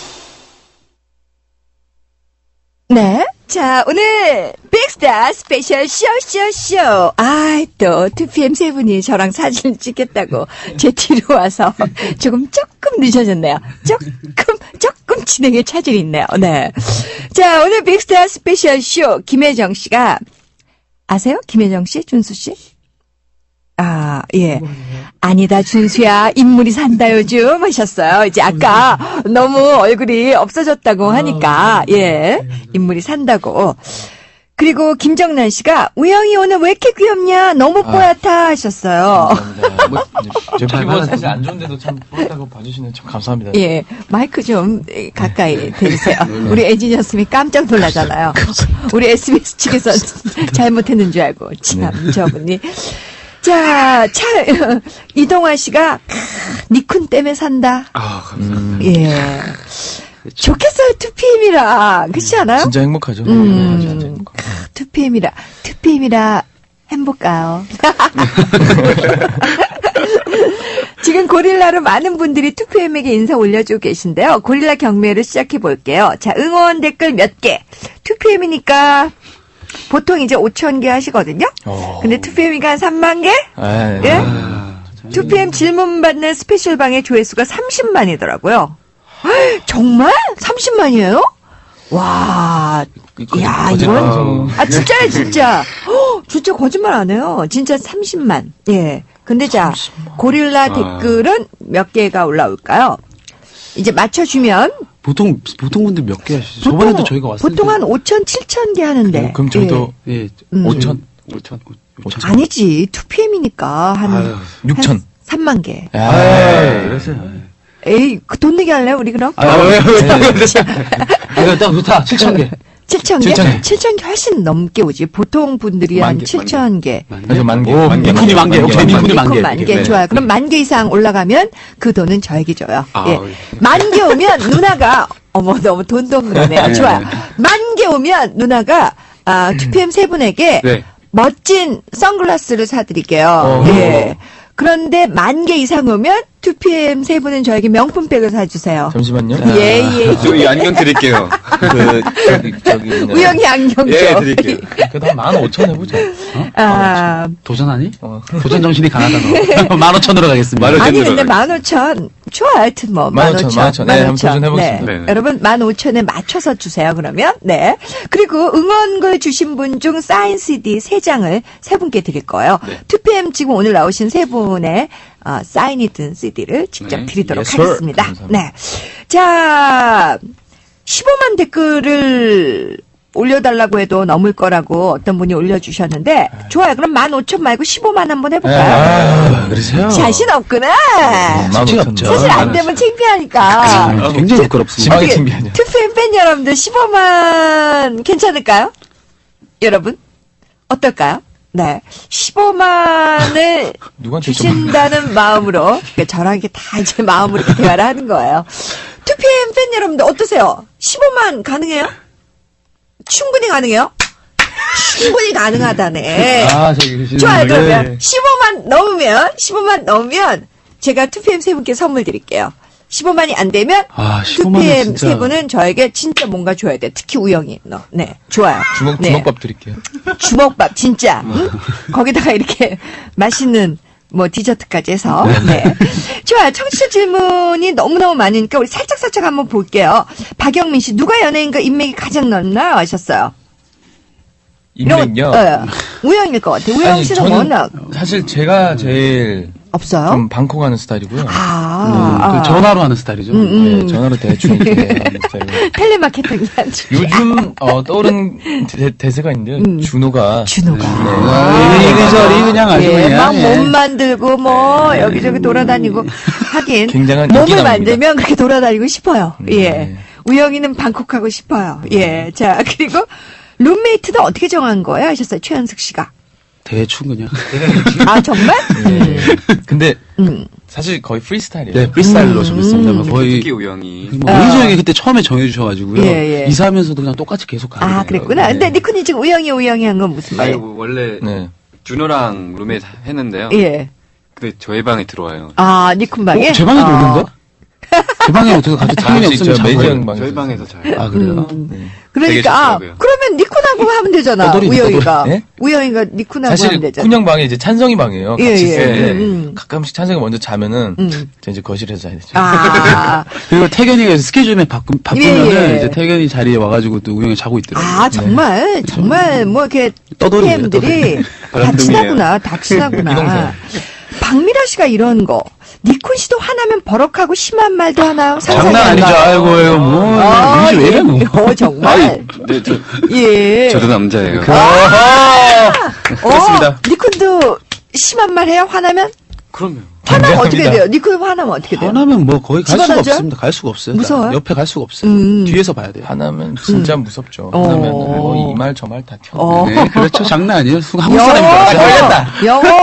네. 자, 오늘 빅스타 스페셜 쇼쇼쇼. 아, 또 투피엠 세 분이 저랑 사진을 찍겠다고 제 뒤로 와서 조금 조금 늦어졌네요. 조금 조금 진행에 차질이 있네요. 네. 자, 오늘 빅스타 스페셜 쇼 김혜정 씨가 아세요? 김혜정 씨, 준수 씨? 아, 예. 아니다, 준수야. 인물이 산다, 요즘. 하셨어요. 이제 아까 너무 얼굴이 없어졌다고 하니까, 예. 인물이 산다고. 그리고 김정란 씨가, 우영이 오늘 왜 이렇게 귀엽냐? 너무 뽀얗다. 하셨어요. 뭐, 제 피부가 사실 안 좋은데도 참 뽀얗다고 봐주시는 참 감사합니다. 예. 마이크 좀 가까이 대주세요. 우리 엔지니어스님이 깜짝 놀라잖아요. 우리 에스비에스 측에서 잘못했는 줄 알고. 참, 저분이. 자, 차, 이동환 씨가, 니쿤 때문에 산다. 아, 감사합니다. 예. 좋겠어요, 투피엠이라. 그렇지 않아요? 진짜 행복하죠. 음, 네, 진짜 행복하죠. 투피엠이라, 투피엠이라 행복가요. 지금 고릴라로 많은 분들이 투피엠에게 인사 올려주고 계신데요. 고릴라 경매를 시작해 볼게요. 자, 응원 댓글 몇 개. 투피엠이니까 보통 이제 오천 개 하시거든요. 오. 근데 투피엠이가 한 삼만 개? 에이, 예? 투피엠 질문 받는 스페셜 방의 조회수가 삼십만이더라고요. 정말? 삼십만이에요? 와, 야, 이건, 아, 진짜네, 진짜. 허, 진짜 거짓말 안 해요. 진짜 삼십만. 예. 근데 자, 고릴라 아. 댓글은 몇 개가 올라올까요? 이제 맞춰주면. 보통, 보통 분들 몇 개 하시죠? 저번에도 저희가 왔을 때. 보통 한 오천, 칠천 개 하는데. 네, 그럼 저도, 예, 예 음. 오천, 오천, 오천. 아니지, 투피엠이니까. 한. 아유, 육천. 삼만 개. 아, 그래서. 에이, 그 돈 내기 할래요, 우리 그럼? 아, 왜, 왜, 왜. 딱 좋다, 칠천 개. 칠천 개? 칠천 개 훨씬 넘게 오지. 보통 분들이 한 칠천 개. 그래서 만 개. 니쿤이 만 개. 오케이, 니쿤이 만 개. 만 개. 좋아요. 그럼 만 개 이상 올라가면 그 돈은 저에게 줘요. 예. 만 개 오면 누나가, 어머, 너무 돈도 그러네요. 좋아요. 만 개 오면 누나가, 아, 투피엠 세 분에게 멋진 선글라스를 사드릴게요. 예. 그런데 만 개 이상 오면 투피엠 세 분은 저에게 명품백을 사주세요. 잠시만요. 예, 예. 저기 안경 드릴게요. 그, 저기, 저기. 우영이 안경 줘. 예, 드릴게요. 그래도 한 만 오천 해보자. 어? 아. 도전하니? 어. 도전 정신이 강하다, 너. 만 오천으로 가겠습니다. 아니, 근데 만 오천. 좋아, 하여튼 뭐. 만 오천. 만 오천. 네, 한번 도전해보겠습니다. 네. 네. 여러분, 만 오천에 맞춰서 주세요, 그러면. 네. 그리고 응원글 주신 분 중 사인 씨디 세 장을 세 분께 드릴 거예요. 네. 투피엠 지금 오늘 나오신 세 분의 어, 사인이 든 씨디를 직접 네. 드리도록 yes, 하겠습니다. 네. 자, 십오만 댓글을 올려달라고 해도 넘을 거라고 어떤 분이 올려주셨는데, 좋아요. 그럼 만 오천 말고 십오만 한번 해볼까요? 아, 그러세요? 자신 없구나. 자신 없죠. 사실 안 되면 창피하니까. 아, 굉장히 부끄럽습니다. 투피엠 팬 여러분들 십오만 괜찮을까요? 여러분? 어떨까요? 네. 십오만을 주신다는 마음으로, 그러니까 저랑 이렇게 다 이제 마음으로 이렇게 대화를 하는 거예요. 투피엠 팬 여러분들 어떠세요? 십오만 가능해요? 충분히 가능해요? 충분히 가능하다네. 아, 저기, 좋아요, 그러면. 십오만 넘으면, 십오만 넘으면, 제가 투피엠 세 분께 선물 드릴게요. 십오만이 안 되면, 아, 투피엠 진짜... 세 분은 저에게 진짜 뭔가 줘야 돼. 특히 우영이, 너. 네, 좋아요. 주먹, 네. 주먹밥 드릴게요. 주먹밥, 진짜. 응? 거기다가 이렇게 맛있는, 뭐, 디저트까지 해서. 네. 좋아요. 청취자 질문이 너무너무 많으니까 우리 살짝살짝 한번 볼게요. 박영민 씨, 누가 연예인과 인맥이 가장 넓나? 하셨어요. 인맥요? 어, 우영일 것 같아요. 우영 씨는 저는 워낙. 사실 제가 제일. 없어요? 좀 방콕 하는 스타일이고요. 아. 음, 아. 전화로 하는 스타일이죠. 음, 음. 네, 전화로 대충 이렇게 하는 스타일이고. 텔레마케팅. 요즘, 어, 떠오른 대, 대세가 있는데요. 음. 준호가. 준호가. 네. 아, 이리저리 그냥 아주 예, 그냥. 막 몸 만들고 뭐, 네. 여기저기 돌아다니고. 하긴. 굉장한 몸을 만들면 그렇게 돌아다니고 싶어요. 네. 예. 우영이는 방콕하고 싶어요. 예. 자, 그리고 룸메이트는 어떻게 정한 거예요? 하셨어요. 최현숙 씨가. 대충 그냥. 아, 정말? 네. 근데, 음. 사실 거의 프리스타일이에요. 네, 프리스타일로 정했습니다. 음. 거의. 특히 우영이. 뭐, 은수에게 그때 처음에 정해주셔가지고요. 예, 예. 이사하면서도 그냥 똑같이 계속 가요. 아, 그랬구나. 네. 근데 니쿤이 지금 우영이 우영이 한 건 무슨 말이에요? 아니, 원래, 네. 준호랑 룸메이트 했는데요. 예. 근데 저희 방에 들어와요. 아, 니쿤 방에? 어, 제 방에도 아. 오는데? 제 방에 어떻게 가도 당연히 없으면 매니저 방 저희 방에서 자요. 아, 그래요? 음. 네. 그러니까, 아, 그러면 니쿤하고 하면 되잖아. 떠돌이, 우영이가. 네? 우영이가 니쿤하고 사실 하면 되잖아. 쿤형 방에 이제 찬성이 방이에요. 같이 예, 예. 쓰는데 음. 가끔씩 찬성이 먼저 자면은 음. 저 이제 거실에서 자야 되죠. 아. 그리고 태견이가 스케줄에 바꾸, 바꾸면은 예, 예. 이제 태견이 자리에 와가지고 또 우영이 자고 있더라고요. 아, 정말, 네. 정말, 뭐, 이렇게, 떠돌이네요, 피엠들이 다 친하구나, 다 친하구나. 박미라 씨가 이런 거. 니쿤 씨도 화나면 버럭하고 심한 말도 하나요? 장난 아니죠. 아이고, 이거 뭐. 아, 왜 이래, 뭐. 어, 정말. 아니, 네, 저, 예. 저도 남자예요. 아, 그렇습니다. 어, 니쿤도 심한 말 해요? 화나면? 그럼요. 화나면 어떻게 돼요? 니쿤 화나면 어떻게 돼요? 화나면 뭐 거의 갈 수가 집어던져요? 없습니다. 갈 수가 없어요. 무서워요? 옆에 갈 수가 없어요. 음. 뒤에서 봐야 돼요. 화나면 진짜 무섭죠. 어. 화나면 뭐 이 말 저 말 다 튀어. 어. 네, 그렇죠. 장난 아니에요. 한국 영어, 사람이 그렇죠. 영어, 한국말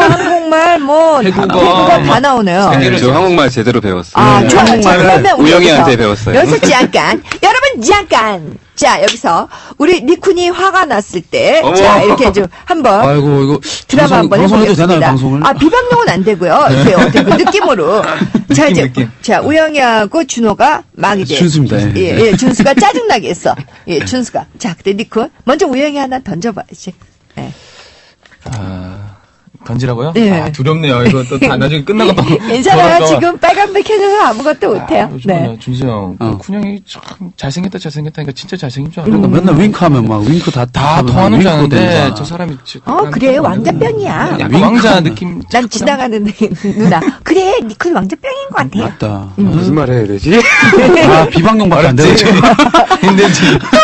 한국말, 뭐, 태국어, 태국어 다 나오네요. 네, 저 한국말 제대로 배웠어요. 아, 좋아요. 자, 그러면 우리 우영이한테 여기서, 배웠어요. 여기서 잠깐. 여러분, 잠깐. 자, 여기서 우리 니쿤이 화가 났을 때, 어머. 자, 이렇게 좀 한번 아이고, 이거. 드라마 방송, 한번 방송해도 해보겠습니다. 되나요, 방송을? 아, 비방용은 안 되고요. 이제 어떻게 그 느낌으로. 자, 이제, 느낌. 자, 우영이하고 준호가 막이 돼. 준수입니다. 예. 예, 예, 준수가 짜증나게 했어. 예, 준수가. 자, 그때 니쿤. 먼저 우영이 하나 던져봐야지. 예. 아, 던지라고요? 예. 아, 두렵네요. 이거 또 다 나중에 끝나고 또. 괜찮아요. 지금 빨간불 켜져서 아무것도 못해요. 네. 네. 준수 형, 어. 쿤형이 참 잘생겼다, 잘생겼다니까 진짜 잘생긴 줄 그러니까 알았는데. 맨날 윙크하면 막 윙크 다, 다 하면 통하는 줄 윙크 아는데, 된다. 저 사람이. 지- 어, 그래. 왕자병이야. 약간 왕자 느낌. 난 지나가는 누나. 그래, 니큰 왕자병인 것 같아. 맞다. 무슨 말 해야 되지? 아, 비방용밖에 안 되지. 힘들지.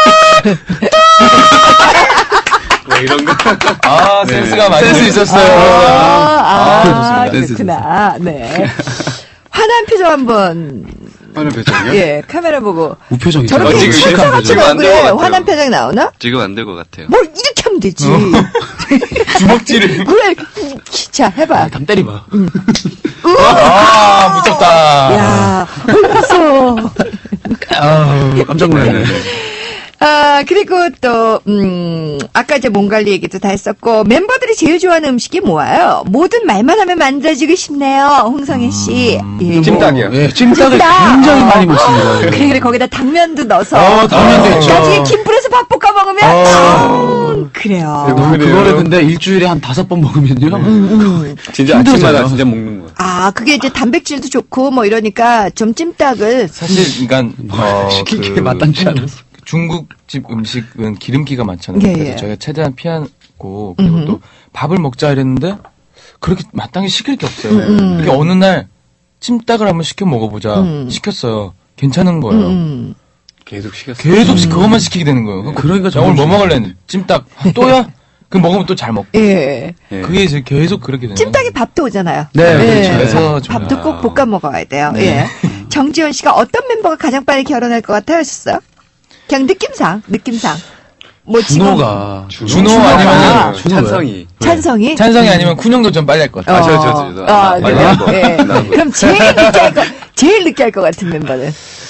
뭐 이런 거. 아, 네. 센스가 많이 센스 있었어요. 아, 아, 아, 좋습니다. 그렇구나. 네. 화난 표정 한번. 화난 표정이요? 예, 카메라 보고. 우표정이죠. 저렇게 어, 지금 실컷 지금 같은 안 될 것 얼굴에 같아요. 화난 표정 나오나? 지금 안 될 것 같아요. 뭘 이렇게 하면 되지. 주먹질을. 왜? 자, 해봐. 담 때리봐. 아, 무섭다. 야, 무서워. 아, 깜짝 놀랐네. 아, 그리고 또, 음, 아까 이제 몸 관리 얘기도 다 했었고, 멤버들이 제일 좋아하는 음식이 뭐예요? 모든 말만 하면 만들어주고 싶네요, 홍성애 씨. 예. 찜닭이요. 예, 찜닭을 찜닭. 굉장히 많이 먹습니다. 그래, 그래, 거기다 당면도 넣어서. 어, 당면도 어, 있죠. 나중에 김불에서 밥 볶아 먹으면, 아, 그래요. 아, 그거를 근데 일주일에 한 다섯 번 먹으면요. 음, 진짜 힘들어져요. 아침마다 진짜 먹는 거예요. 아, 그게 이제 단백질도 좋고, 뭐 이러니까 좀 찜닭을. 사실, 그러니까, 어, 시킬 게 그 마땅치 않았어. 중국집 음식은 기름기가 많잖아요. 예, 그래서 예. 저희가 최대한 피하고, 그리고 음흠. 또 밥을 먹자 이랬는데, 그렇게 마땅히 시킬 게 없어요. 음. 그게 어느 날, 찜닭을 한번 시켜 먹어보자. 음. 시켰어요. 괜찮은 거예요. 음. 계속 시켰어요. 계속 시- 그것만 시키게 되는 거예요. 그러니까 야, 오늘 뭐 정말 먹을래? 찜닭. 아, 또야? 그럼 먹으면 또 잘 먹고. 예. 예. 그게 이제 계속 그렇게 되는 거예요. 찜닭에 밥도 오잖아요. 네, 예. 그렇죠. 그래서 좀- 밥도 꼭 볶아 먹어야 돼요. 네. 예. 정지현 씨가 어떤 멤버가 가장 빨리 결혼할 것 같아요 하셨어요? 그냥 느낌상, 느낌상. 뭐 지금 준호가. 준호 준호가. 아니면 준호 찬성이. 찬성이? 찬성이 아니면 쿤형도 좀 빨리 할 것 같아요. 아, 저, 저, 저, 저. 아, 아, 그래요? 나도. 예. 나도. 그럼 제일 늦게 할 것, 제일 늦게 할 것 같은 멤버는?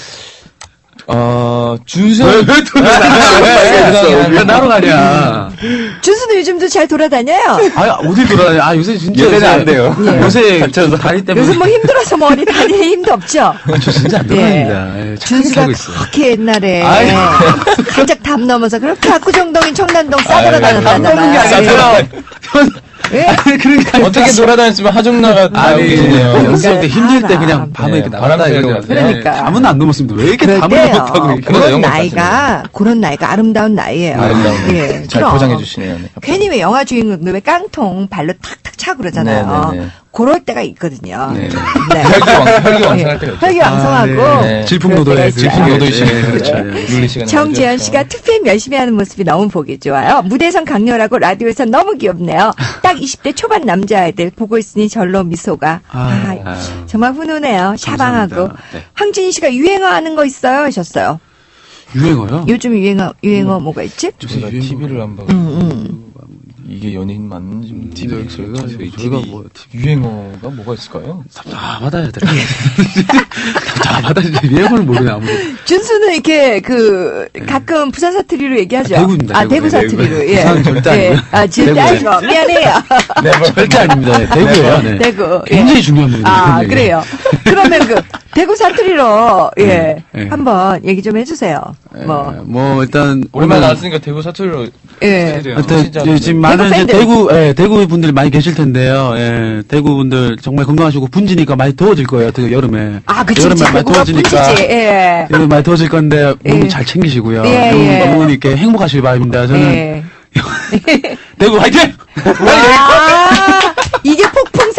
어, 준수. 왜, 왜 돌아다녀? 왜 나로 가냐? 준수는 요즘도 잘 돌아다녀요? 아, 어디 돌아다녀? 아, 요새 진짜. 요새는 요새- 안 돼요. 예. 요새 다리 때문에. 요즘 뭐 힘들어서 뭐 어디 다니는 힘도 없죠? 저 진짜 안 돌아다닙니다. 예, 착하게 준수가 살고 있어요. 그렇게 옛날에 아이. 살짝 담 넘어서 그렇게 압구정동인 청남동 싸돌아 다녔다잖아요. 예. 그러니까. 어떻게 돌아다녔으면 하중나가 아니, 나오겠네요. 연습할 때 힘들 때 그냥 바람. 밤에 네, 이렇게 바람 나갔다 쐬러 이러죠. 그러니까. 담은 안 넘었습니다. 왜 이렇게 그럴 담을 때요. 넘었다고. 이렇게. 그래도 그런 영업 나이가 그런 나이가 아름다운 나이예요. 아름다운 예, 잘 그럼. 포장해 주시네요. 네. 괜히 왜 영화 주인공들 왜 깡통 발로 탁탁 차고 그러잖아요. 네, 네, 네. 그럴 때가 있거든요. 네. 네. 혈기왕, 혈기왕성할 때가 있죠. 혈기왕성하고 아, 네. 질풍노도의 그럴 때가 질풍노도이시네. 네, 그렇죠. 룰리 시간. 정재현 씨가 투피엠 열심히 하는 모습이 너무 보기 좋아요. 무대에선 강렬하고 라디오에선 너무 귀엽네요. 딱 이십 대 초반 남자아이들 보고 있으니 절로 미소가. 아, 아유. 정말 훈훈해요. 샤방하고. 감사합니다. 네. 황진희 씨가 유행어 하는 거 있어요? 하셨어요. 유행어요? 요즘 유행어, 유행어 뭐가 있지? 제가 티비를 안 봐서 음, 이게 연예인 맞는지 저희가, 저희가 뭐, 유행어가 뭐가 있을까요? 답답하다, 얘들아. 답답하다, 유행어를 모르네, 아무도. 준수는 이렇게 그 가끔 부산 사투리로 얘기하죠. 대구입니다, 아 대구. 대구 사투리로. 대구. 예. 부산 절대 예. 아니고요. 아 절대 대구. 아니고 미안해요. 네, 절대 아닙니다. 네, 대구예요. 네. 대구. 예. 굉장히 중요한 부분이에요. 아 굉장히. 그래요. 그러면 그 대구 사투리로 예 네, 네. 한번 얘기 좀 해주세요. 뭐 뭐, 일단. 오랜만에 오늘- 나왔으니까 대구 사투리로. 예. 하여튼 예, 지금 많은 이제 팬들. 대구 예, 대구 분들이 많이 계실 텐데요. 예, 대구 분들 정말 건강하시고 분지니까 많이 더워질 거예요. 그 여름에. 아 그치 여름에 그치 많이 대구가 더워지니까. 분지지. 예. 여름 많이 더워질 건데 몸 예. 잘 챙기시고요. 예, 너무, 예. 너무 이렇게 행복하실 바입니다. 저는 예. 대구 화이팅! 아 이게 폭풍 사투리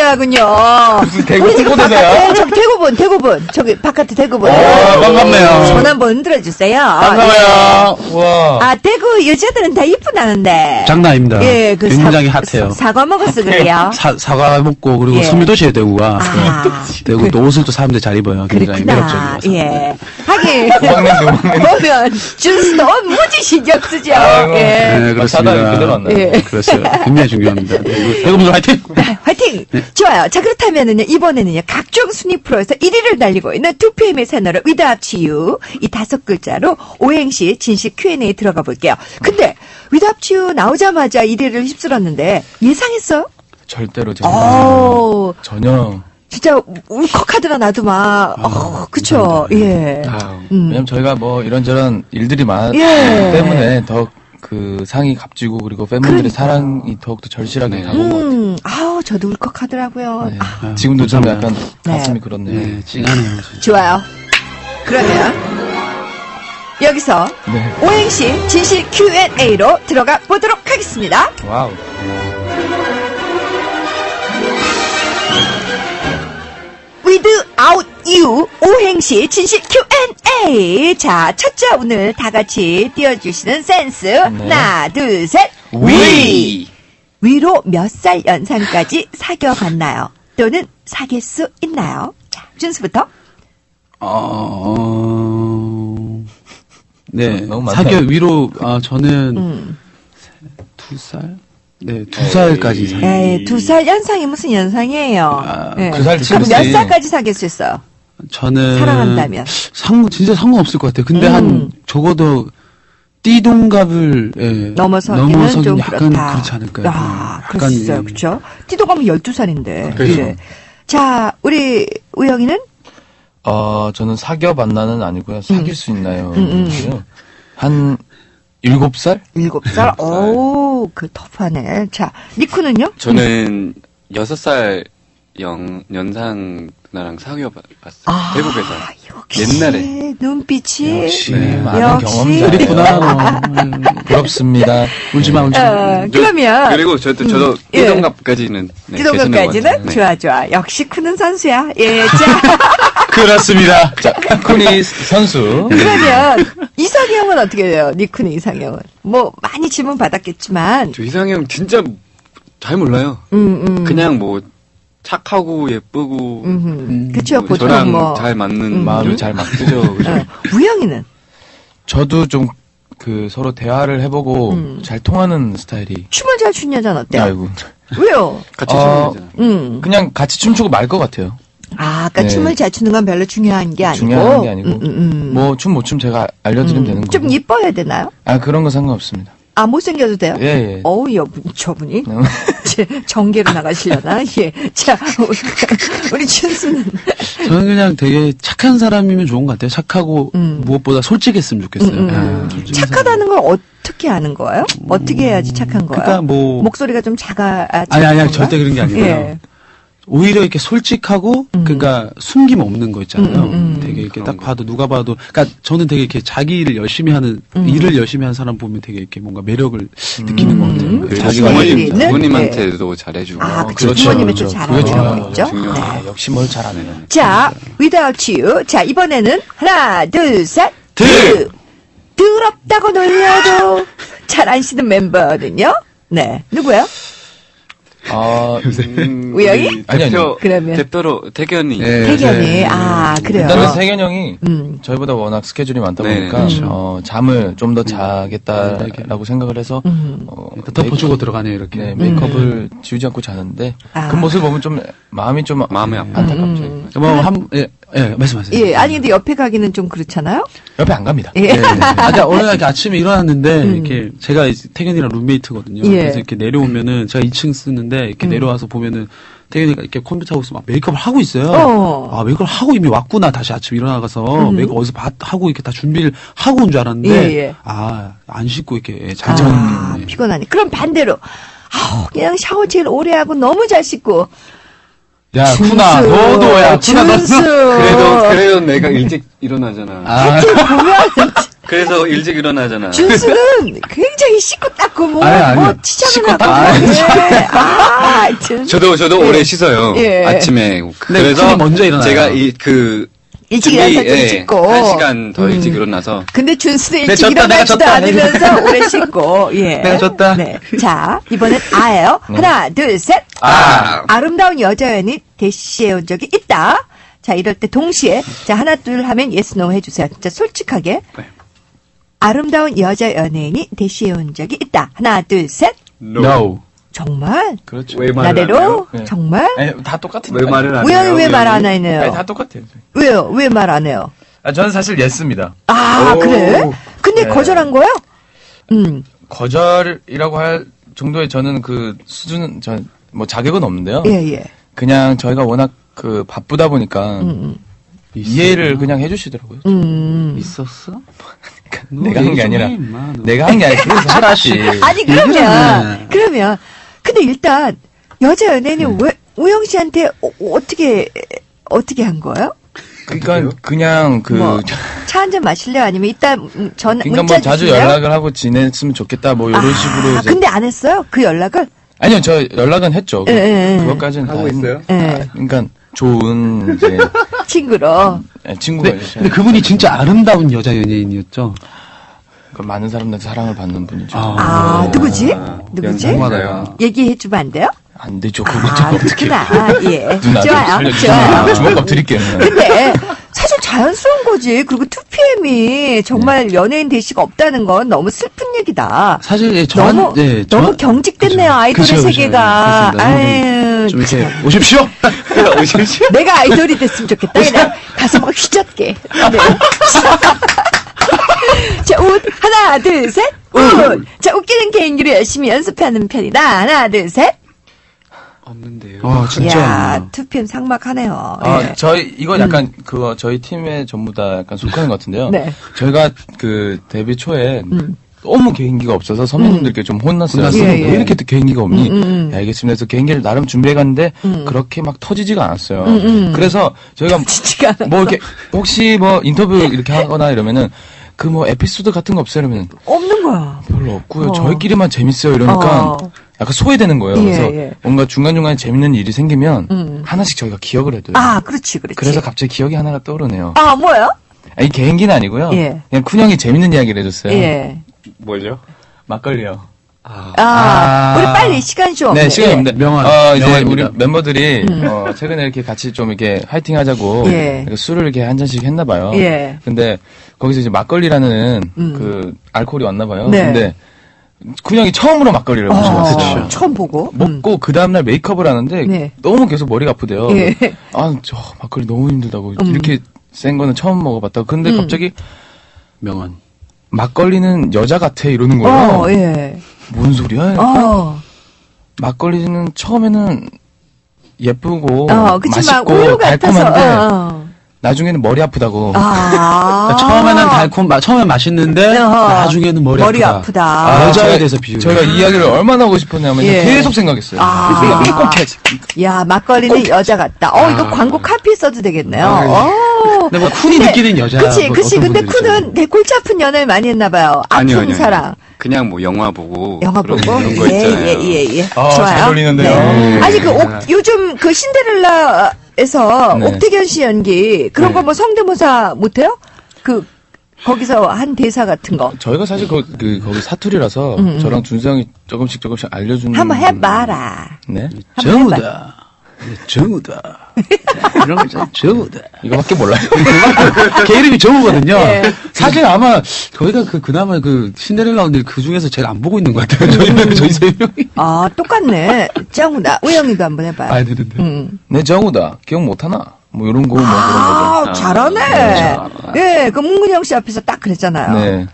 진짜군요. 무슨 대구 우리 지금 특보대세요? 바깥에 저기 대구분, 대구분. 저기 바깥에 대구분. 오, 반갑네요. 손 한번 흔들어주세요. 반가워요. 예. 와. 아, 대구 여자들은 다 이쁘다는데. 장난 아닙니다. 예, 그 굉장히 사, 핫해요. 사과 먹었어, 그래요? 사, 사과 먹고, 그리고 예. 섬유도시에 대구가. 아. 대구 또 옷을 또 사람들이 잘 입어요. 굉장히 그렇구나. 매력적이어서. 예. 하긴. 음악맨도 음악맨. 보면, 준수도 무지 신경 쓰죠. 아이고. 예. 네, 그렇습니다. 사다 그대로 왔나요? 예. 그렇어요. 굉장히 중요합니다. 네, 대구분들 화이팅! 화이팅! 좋아요. 자, 그렇다면은요, 이번에는요, 각종 순위 프로에서 일 위를 달리고 있는 투피엠의 새노래 Without You. 이 다섯 글자로 오행시 진실 큐 앤 에이 들어가 볼게요. 근데, Without You 나오자마자 일 위를 휩쓸었는데, 예상했어요? 절대로 제가 오. 전혀. 진짜 울컥하더라, 나도 막. 어, 그쵸. 예. 아, 음. 왜냐면 저희가 뭐 이런저런 일들이 많기 예. 때문에 더 그 상이 값지고 그리고 팬분들의 사랑이 더욱더 절실하게 다가온 것 같아요. 음, 아우, 저도 울컥하더라고요. 네. 아, 지금도 좀 약간 네. 가슴이 그렇네요. 네, 찡하네요. 좋아요. 그러면, 여기서 네. 오행시 진실 큐 앤 에이로 들어가 보도록 하겠습니다. 와우. Without You 오행시 진실 큐 앤 에이. 자, 첫째 오늘 다 같이 띄워주시는 센스. 하나, 둘, 셋. 위. 위로 몇 살 연상까지 사귀어봤나요? 또는 사귈 수 있나요? 자, 준수부터. 어, 네. 너무 많다. 사겨 위로, 아, 저는 음. 두 살? 네, 두 살까지 사귀 에이, 두 살 연상이 무슨 연상이에요? 예. 두 살 그럼 몇 친구지. 살까지 사귈 수 있어요? 저는. 사랑한다면. 상, 진짜 상관없을 것 같아요. 근데 음. 한, 적어도, 띠동갑을, 예. 넘어서기는 넘어서긴 좀 약간 그렇다. 그렇지 않을까요? 아, 네. 그럴 수 있어요. 예. 그렇죠? 띠동갑은 열두 살인데. 그렇죠. 예. 자, 우리 우영이는? 어, 저는 사겨 만나는 아니고요. 사귈 수 있나요? 음, 음. 한 일곱 살? 일곱 살? 오, 그 터프하네. 자, 니쿠는요? 저는 여섯 살 영, 연상 누나랑 사귀어 봤어요. 아, 태국에서. 역시 옛날에. 눈빛이. 역시 네. 많은 역시. 경험자예요. 그랬구나. 부럽습니다. 울지 마, 울지 마. 어, 그러면. 그리고 저도, 저도 음, 예. 띠동갑까지는. 네, 띠동갑까지는? 계시는 것 같아요. 네. 좋아, 좋아. 역시 쿠는 선수야. 예, 자. 그렇습니다. 자, 쿠니 선수. 그러면, 이상형은 어떻게 돼요? 니쿠는 이상형은? 뭐, 많이 질문 받았겠지만. 저 이상형 진짜 잘 몰라요. 음, 음. 그냥 뭐, 착하고 예쁘고. 음, 그쵸, 뭐 보통 저랑 뭐. 잘 맞는. 음. 마음이 잘 맞죠. 그죠? 어, 우영이는? 저도 좀 그 서로 대화를 해보고 음. 잘 통하는 스타일이. 춤을 잘 추는 여자는 어때요? 아이고. 왜요? 같이 어, 추는 음. 그냥 같이 춤추고 말 것 같아요. 아, 그니까 네. 춤을 잘 추는 건 별로 중요한 게 아니고. 중요한 게 아니고. 음, 음, 음. 뭐 춤 못 춤 제가 알려드리면 음, 되는 좀 거고. 이뻐야 되나요? 아 그런 거 상관없습니다. 아, 못생겨도 돼요? 예, 예. 어우, 여, 저분이? 제 정계로 나가시려나? 예. 자, 우리 춘수는. 저는 그냥 되게 착한 사람이면 좋은 것 같아요. 착하고 무엇보다 솔직했으면 좋겠어요. 음, 음. 아, 솔직한 착하다는 걸 어떻게 하는 거예요? 어떻게 해야지 착한 거예요? 그러니까 뭐- 목소리가 좀 작아, 아, 아니, 아니, 작은 절대 건가? 그런 게 아니고요. 예. 오히려 이렇게 솔직하고, 그러니까 숨김 없는 거 있잖아요. 음, 음, 음. 되게 이렇게 딱 봐도 누가 봐도, 그러니까 저는 되게 이렇게 자기 일을 열심히 하는, 음. 일을 열심히 하는 사람 보면 되게 이렇게 뭔가 매력을 느끼는 것 같아요. 그 자기 부모님, 관리. 부모님한테도 잘해주고. 아, 그쵸. 부모님한테 잘하는 거 있죠. 중요하죠. 네. 아, 역시 뭘 잘하네. 자, Without You. 자, 이번에는 하나, 둘, 셋. 드! 더럽다고 놀려도 잘 안 씻는 멤버는요? 네. 누구예요? 아, 음, 우영이? 우리 아니, 아니. 대표, 그러면. 대표로 태견이. 태견이. 아, 그래요. 일단은 세견 형이 음. 저희보다 워낙 스케줄이 많다 네, 보니까 그렇죠. 어, 잠을 좀 더 자겠다라고 생각을 해서 음. 어, 덮어주고 들어가네요, 이렇게. 네, 메이크업을 지우지 않고 자는데 아. 그 모습을 보면 좀 마음이 좀 마음이 안타깝죠. 뭐, 한, 예, 예, 말씀하세요. 예, 아니, 근데 옆에 가기는 좀 그렇잖아요? 옆에 안 갑니다. 예. 네. 아, 그러니까 오늘 이렇게 아침에 일어났는데, 음. 이렇게, 제가 이제 태견이랑 룸메이트거든요. 예. 그래서 이렇게 내려오면은, 제가 이 층 쓰는데, 이렇게 음. 내려와서 보면은, 태견이가 이렇게 컴퓨터 하고 있어 막 메이크업을 하고 있어요. 어. 아, 메이크업을 하고 이미 왔구나. 다시 아침에 일어나가서, 음. 메이크업 어디서 봐- 하고 이렇게 다 준비를 하고 온 줄 알았는데, 예, 예. 아, 안 씻고 이렇게 예, 잘 아, 잤네. 피곤하네. 그럼 반대로. 아우, 그냥 샤워 제일 오래 하고 너무 잘 씻고. 야, 준수. 쿠나, 너도, 야, 쿠나, 너. 준수. 그래도, 그래도 내가 일찍 일어나잖아. 아, 보면, 그래서 일찍 일어나잖아. 준수는 굉장히 씻고 닦고 뭐, 아니, 아니. 뭐, 치장을 씻고 하고. 닦고. 뭐, 예. 아, 하여튼. 저도 저도 예. 오래 씻어요. 예. 아침에. 근데 그래서 손이 먼저 일어나요. 제가 이그 일찍 일어나서 좀 씻고. 한 시간 더 음. 일찍 일어나서. 근데 준수는 내가 일찍 졌다, 내가 일어나지도 졌다. 않으면서 오래 씻고. 예. 내가 졌다. 네. 자, 이번엔 아예요. 하나, 둘, 셋. 아. 아름다운 여자 연이 대시해온 적이 있다. 자, 이럴 때 동시에 자, 하나, 둘 하면 yes, no 해주세요. 진짜 솔직하게. 네. 아름다운 여자 연예인이 대시해온 적이 있다. 하나, 둘, 셋. No. 정말? 그렇죠. 왜 말을 안 나대로? 해요? 네. 정말? 아니, 다 똑같은 왜 말을 안 우영이 해요? 왜 말 안 아니, 해요? 다 똑같아요. 왜요? 왜 말 안 해요? 아, 저는 사실 예스입니다. 아, 오. 그래? 근데 네. 거절한 거예요? 음. 거절이라고 할 정도의 저는 그 수준은 전 뭐 자격은 없는데요. 예, 예. 그냥 저희가 워낙 그 바쁘다 보니까 음, 이해를 그냥 해주시더라고요. 음. 있었어? 내가 한 게 아니라 해, 임마, 너. 내가 한 게 아니라 그래서 하라씨. 아니, 그러면, 그러면, 근데 일단, 여자 연예인이 네. 왜, 우영 씨한테 어, 어떻게, 어떻게 한 거예요? 그러니까 그냥 그 뭐, 차 한 잔 마실래요? 아니면 이따 음, 전 그러니까 문자 뭐 자주 주실래요? 연락을 하고 지냈으면 좋겠다 뭐 이런 아, 식으로 이제 근데 안 했어요? 그 연락을? 아니요 저 연락은 했죠. 예, 예, 예. 그것까지는 하고 다 했- 있어요? 예. 아, 그러니까 좋은 이제 친구로. 예, 친구가 근데, 이제 근데 그분이 진짜 아름다운 여자 연예인이었죠. 그 많은 사람들한테 사랑을 받는 분이죠. 아, 누구지? 누구지? 연상받아요. 얘기해주면 안 돼요? 안 되죠. 아, 그것도 어떻게 그렇구나. 예. 누나 좀 좋아요. 살려주세요. 좋아요. 주먹밥 드릴게요. 근데 사실 자연스러운 거지. 그리고 투피엠이 정말 네. 연예인 대시가 없다는 건 너무 슬픈 얘기다. 사실 예, 저한, 너무 예, 너무 저한- 경직됐네요. 아이돌의 그죠, 그죠. 세계가. 예, 그렇습니다. 아유, 좀 이렇게 참. 오십시오. 오십시오. 내가 아이돌이 됐으면 좋겠다. 그냥 가서 막 휘젓게. 네. 자, 웃. 하나, 둘, 셋. 웃. 자, 웃기는 개인기로 열심히 연습하는 편이다. 하나, 둘, 셋. 없는데요. 와 진짜. 야, 투피엠 상막하네요. 아, 예. 저희 이거 약간 그거 저희 팀에 전부 다 약간 속하는 것 같은데요. 네. 저희가 그 데뷔 초에 음. 너무 개인기가 없어서 선배님들께 좀 혼났어요. 혼났어요. 예, 예. 왜 이렇게 또 개인기가 없니? 음, 음. 야, 알겠습니다. 그래서 개인기를 나름 준비해 갔는데 음. 그렇게 막 터지지가 않았어요. 음, 음. 그래서 저희가 터지지가 않았어. 뭐 이렇게 혹시 뭐 인터뷰 이렇게 하거나 이러면은 그 뭐 에피소드 같은 거 없어요? 이러면 없는 거야. 별로 없고요. 어. 저희끼리만 재밌어요. 이러니까 어. 약간 소외되는 거예요. 예, 그래서 예. 뭔가 중간중간에 재밌는 일이 생기면 음. 하나씩 저희가 기억을 해둬요. 아, 그렇지, 그렇지. 그래서 갑자기 기억이 하나가 떠오르네요. 아, 뭐요? 아니, 개인기는 아니고요. 예. 그냥 쿤형이 재밌는 이야기를 해줬어요. 예. 뭐죠? 막걸리요. 아, 아. 우리 빨리 시간 좀. 네, 시간이 없는데. 명언, 어, 이제 명언입니다. 우리 멤버들이, 음. 어, 최근에 이렇게 같이 좀 이렇게 화이팅 하자고. 예. 이렇게 술을 이렇게 한 잔씩 했나봐요. 예. 근데 거기서 이제 막걸리라는 음. 그 알코올이 왔나봐요. 네. 근데 쿤형이 처음으로 막걸리를 어, 마셔봤어요. 처음 보고. 먹고 그 다음날 메이크업을 하는데 네. 너무 계속 머리가 아프대요. 예. 아, 저 막걸리 너무 힘들다고. 음. 이렇게 센 거는 처음 먹어봤다고. 근데 음. 갑자기 명언. 막걸리는 여자 같아 이러는 거예요. 어, 예. 뭔 소리야? 어. 막걸리는 처음에는 예쁘고 어, 그치만 맛있고 우유 같아서. 달콤한데 어. 나중에는 머리 아프다고. 아. 그러니까 처음에는 달콤, 마- 처음엔 맛있는데 어허. 나중에는 머리, 머리 아프다. 아프다. 아, 여자에 저희- 대해서 비유. 저희가 이 이야기를 얼마나 하고 싶었냐면 예. 계속 생각했어요. 아. 이거 꼭 해야지. 야, 막걸리는 여자 같다. 어, 이거 아. 광고 카피 써도 되겠네요. 아, 어. 근데 뭐 쿤이 근데- 느끼는 여자. 그치, 뭐 그치. 어떤 근데 분들이 쿤은 되게 골치 아픈 연애를 많이 했나봐요. 아픈 아니요, 아니요. 사랑. 그냥 뭐 영화 보고 영화 보고. 그런, 그런 거 예, 있잖아요. 예, 예, 예. 아, 좋아요. 잘 어울리는데요. 네. 네. 아니, 그, 옥, 요즘 그 신데렐라에서 네. 옥태견 씨 연기, 그런 네. 거 뭐 성대모사 못해요? 그, 거기서 한 대사 같은 거. 저희가 사실 거, 그, 거기 사투리라서 음, 음. 저랑 준수 형이 조금씩 조금씩 알려주는. 한번 해봐라. 네? 한번 해봐. 정우다. 정우다. 이런 거 있잖아. 정우다. 이거밖에 몰라요. 걔 이름이 정우거든요. 예. 사실 아마 저희가 그 그나마 그 신데렐라 언니 그 중에서 제일 안 보고 있는 것 같아요. 저희 저희 세 명이. 아, 똑같네. 짱구나. 우영이도 한번 해봐요. 아, 되는데. 음. 네, 정우다. 기억 못하나? 뭐 이런 거, 뭐 아, 그런 거죠. 잘하네. 예, 그 문근영 씨 앞에서 딱 그랬잖아요. 네.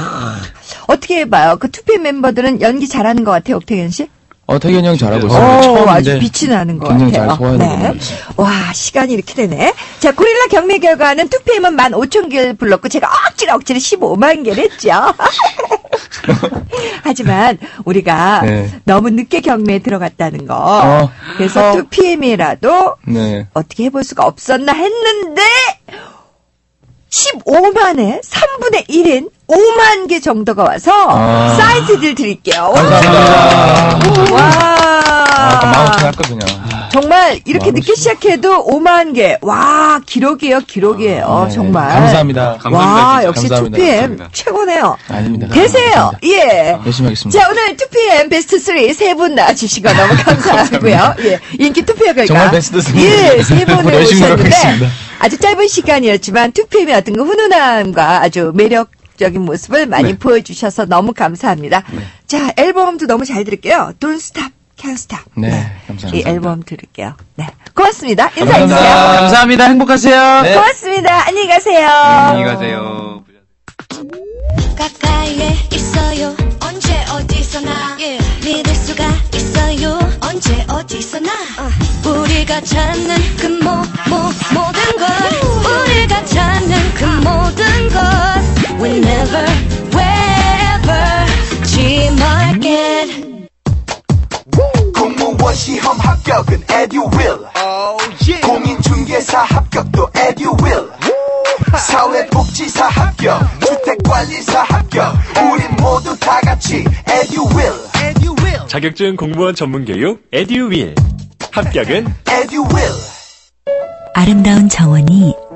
어떻게 해봐요? 그 투피엠 멤버들은 연기 잘하는 것 같아요, 옥태견 씨? 어, 태견이 형 잘하고 오, 있어요. 아주 빛이 나는 것 굉장히 같아요. 잘 소화해내고 네. 와, 시간이 이렇게 되네. 자, 고릴라 경매 결과는 투피엠은 만 오천 개를 불렀고, 제가 억지로 억지로 십오만 개를 했죠. 하지만, 우리가 네. 너무 늦게 경매에 들어갔다는 거. 어. 그래서 어. 투피엠이라도 네. 어떻게 해볼 수가 없었나 했는데, 십오만에 삼분의 일인 오만 개 정도가 와서 아. 사이즈를 드릴게요. 감사합니다. 와. 아, 아까 마음 정말 이렇게 늦게 시작해도 오만 개. 와, 기록이에요, 기록이에요. 아, 네. 정말. 감사합니다. 와, 역시 감사합니다. 투피엠 감사합니다. 최고네요. 아닙니다. 계세요. 예. 열심히 하겠습니다. 자, 오늘 투피엠 베스트 삼 세 분 나와주시고 너무 감사하고요. 예. 인기 투표 결과. 정말 베스트 삼. 예, 세 분을 열심히 모셨는데 노력하겠습니다. 아주 짧은 시간이었지만 투피엠의 어떤 그 훈훈함과 아주 매력적인 모습을 많이 네. 보여주셔서 너무 감사합니다. 자, 앨범도 너무 잘 들을게요. Don't Stop, Can't Stop. 네, 감사합니다. 이 앨범 들을게요. 네. 고맙습니다. 인사해주세요. 감사합니다. 감사합니다. 행복하세요. 네. 고맙습니다. 안녕히 가세요. 안녕히 가세요. 가까이에 있어요 언제 어디서나 믿을 수가 있어요 언제 어디서나 우리가 찾는 그 모, 모, 모든 것 우리가 찾는 그 모든 것 Whenever, wherever Gmarket 공무원 시험 합격은 에듀윌 공인중개사 합격도 에듀윌 사회복지사 합격 주택관리사 합격 우린 모두 다같이 에듀윌 자격증 공무원 전문교육 에듀윌 합격은 에듀윌 아름다운 정원이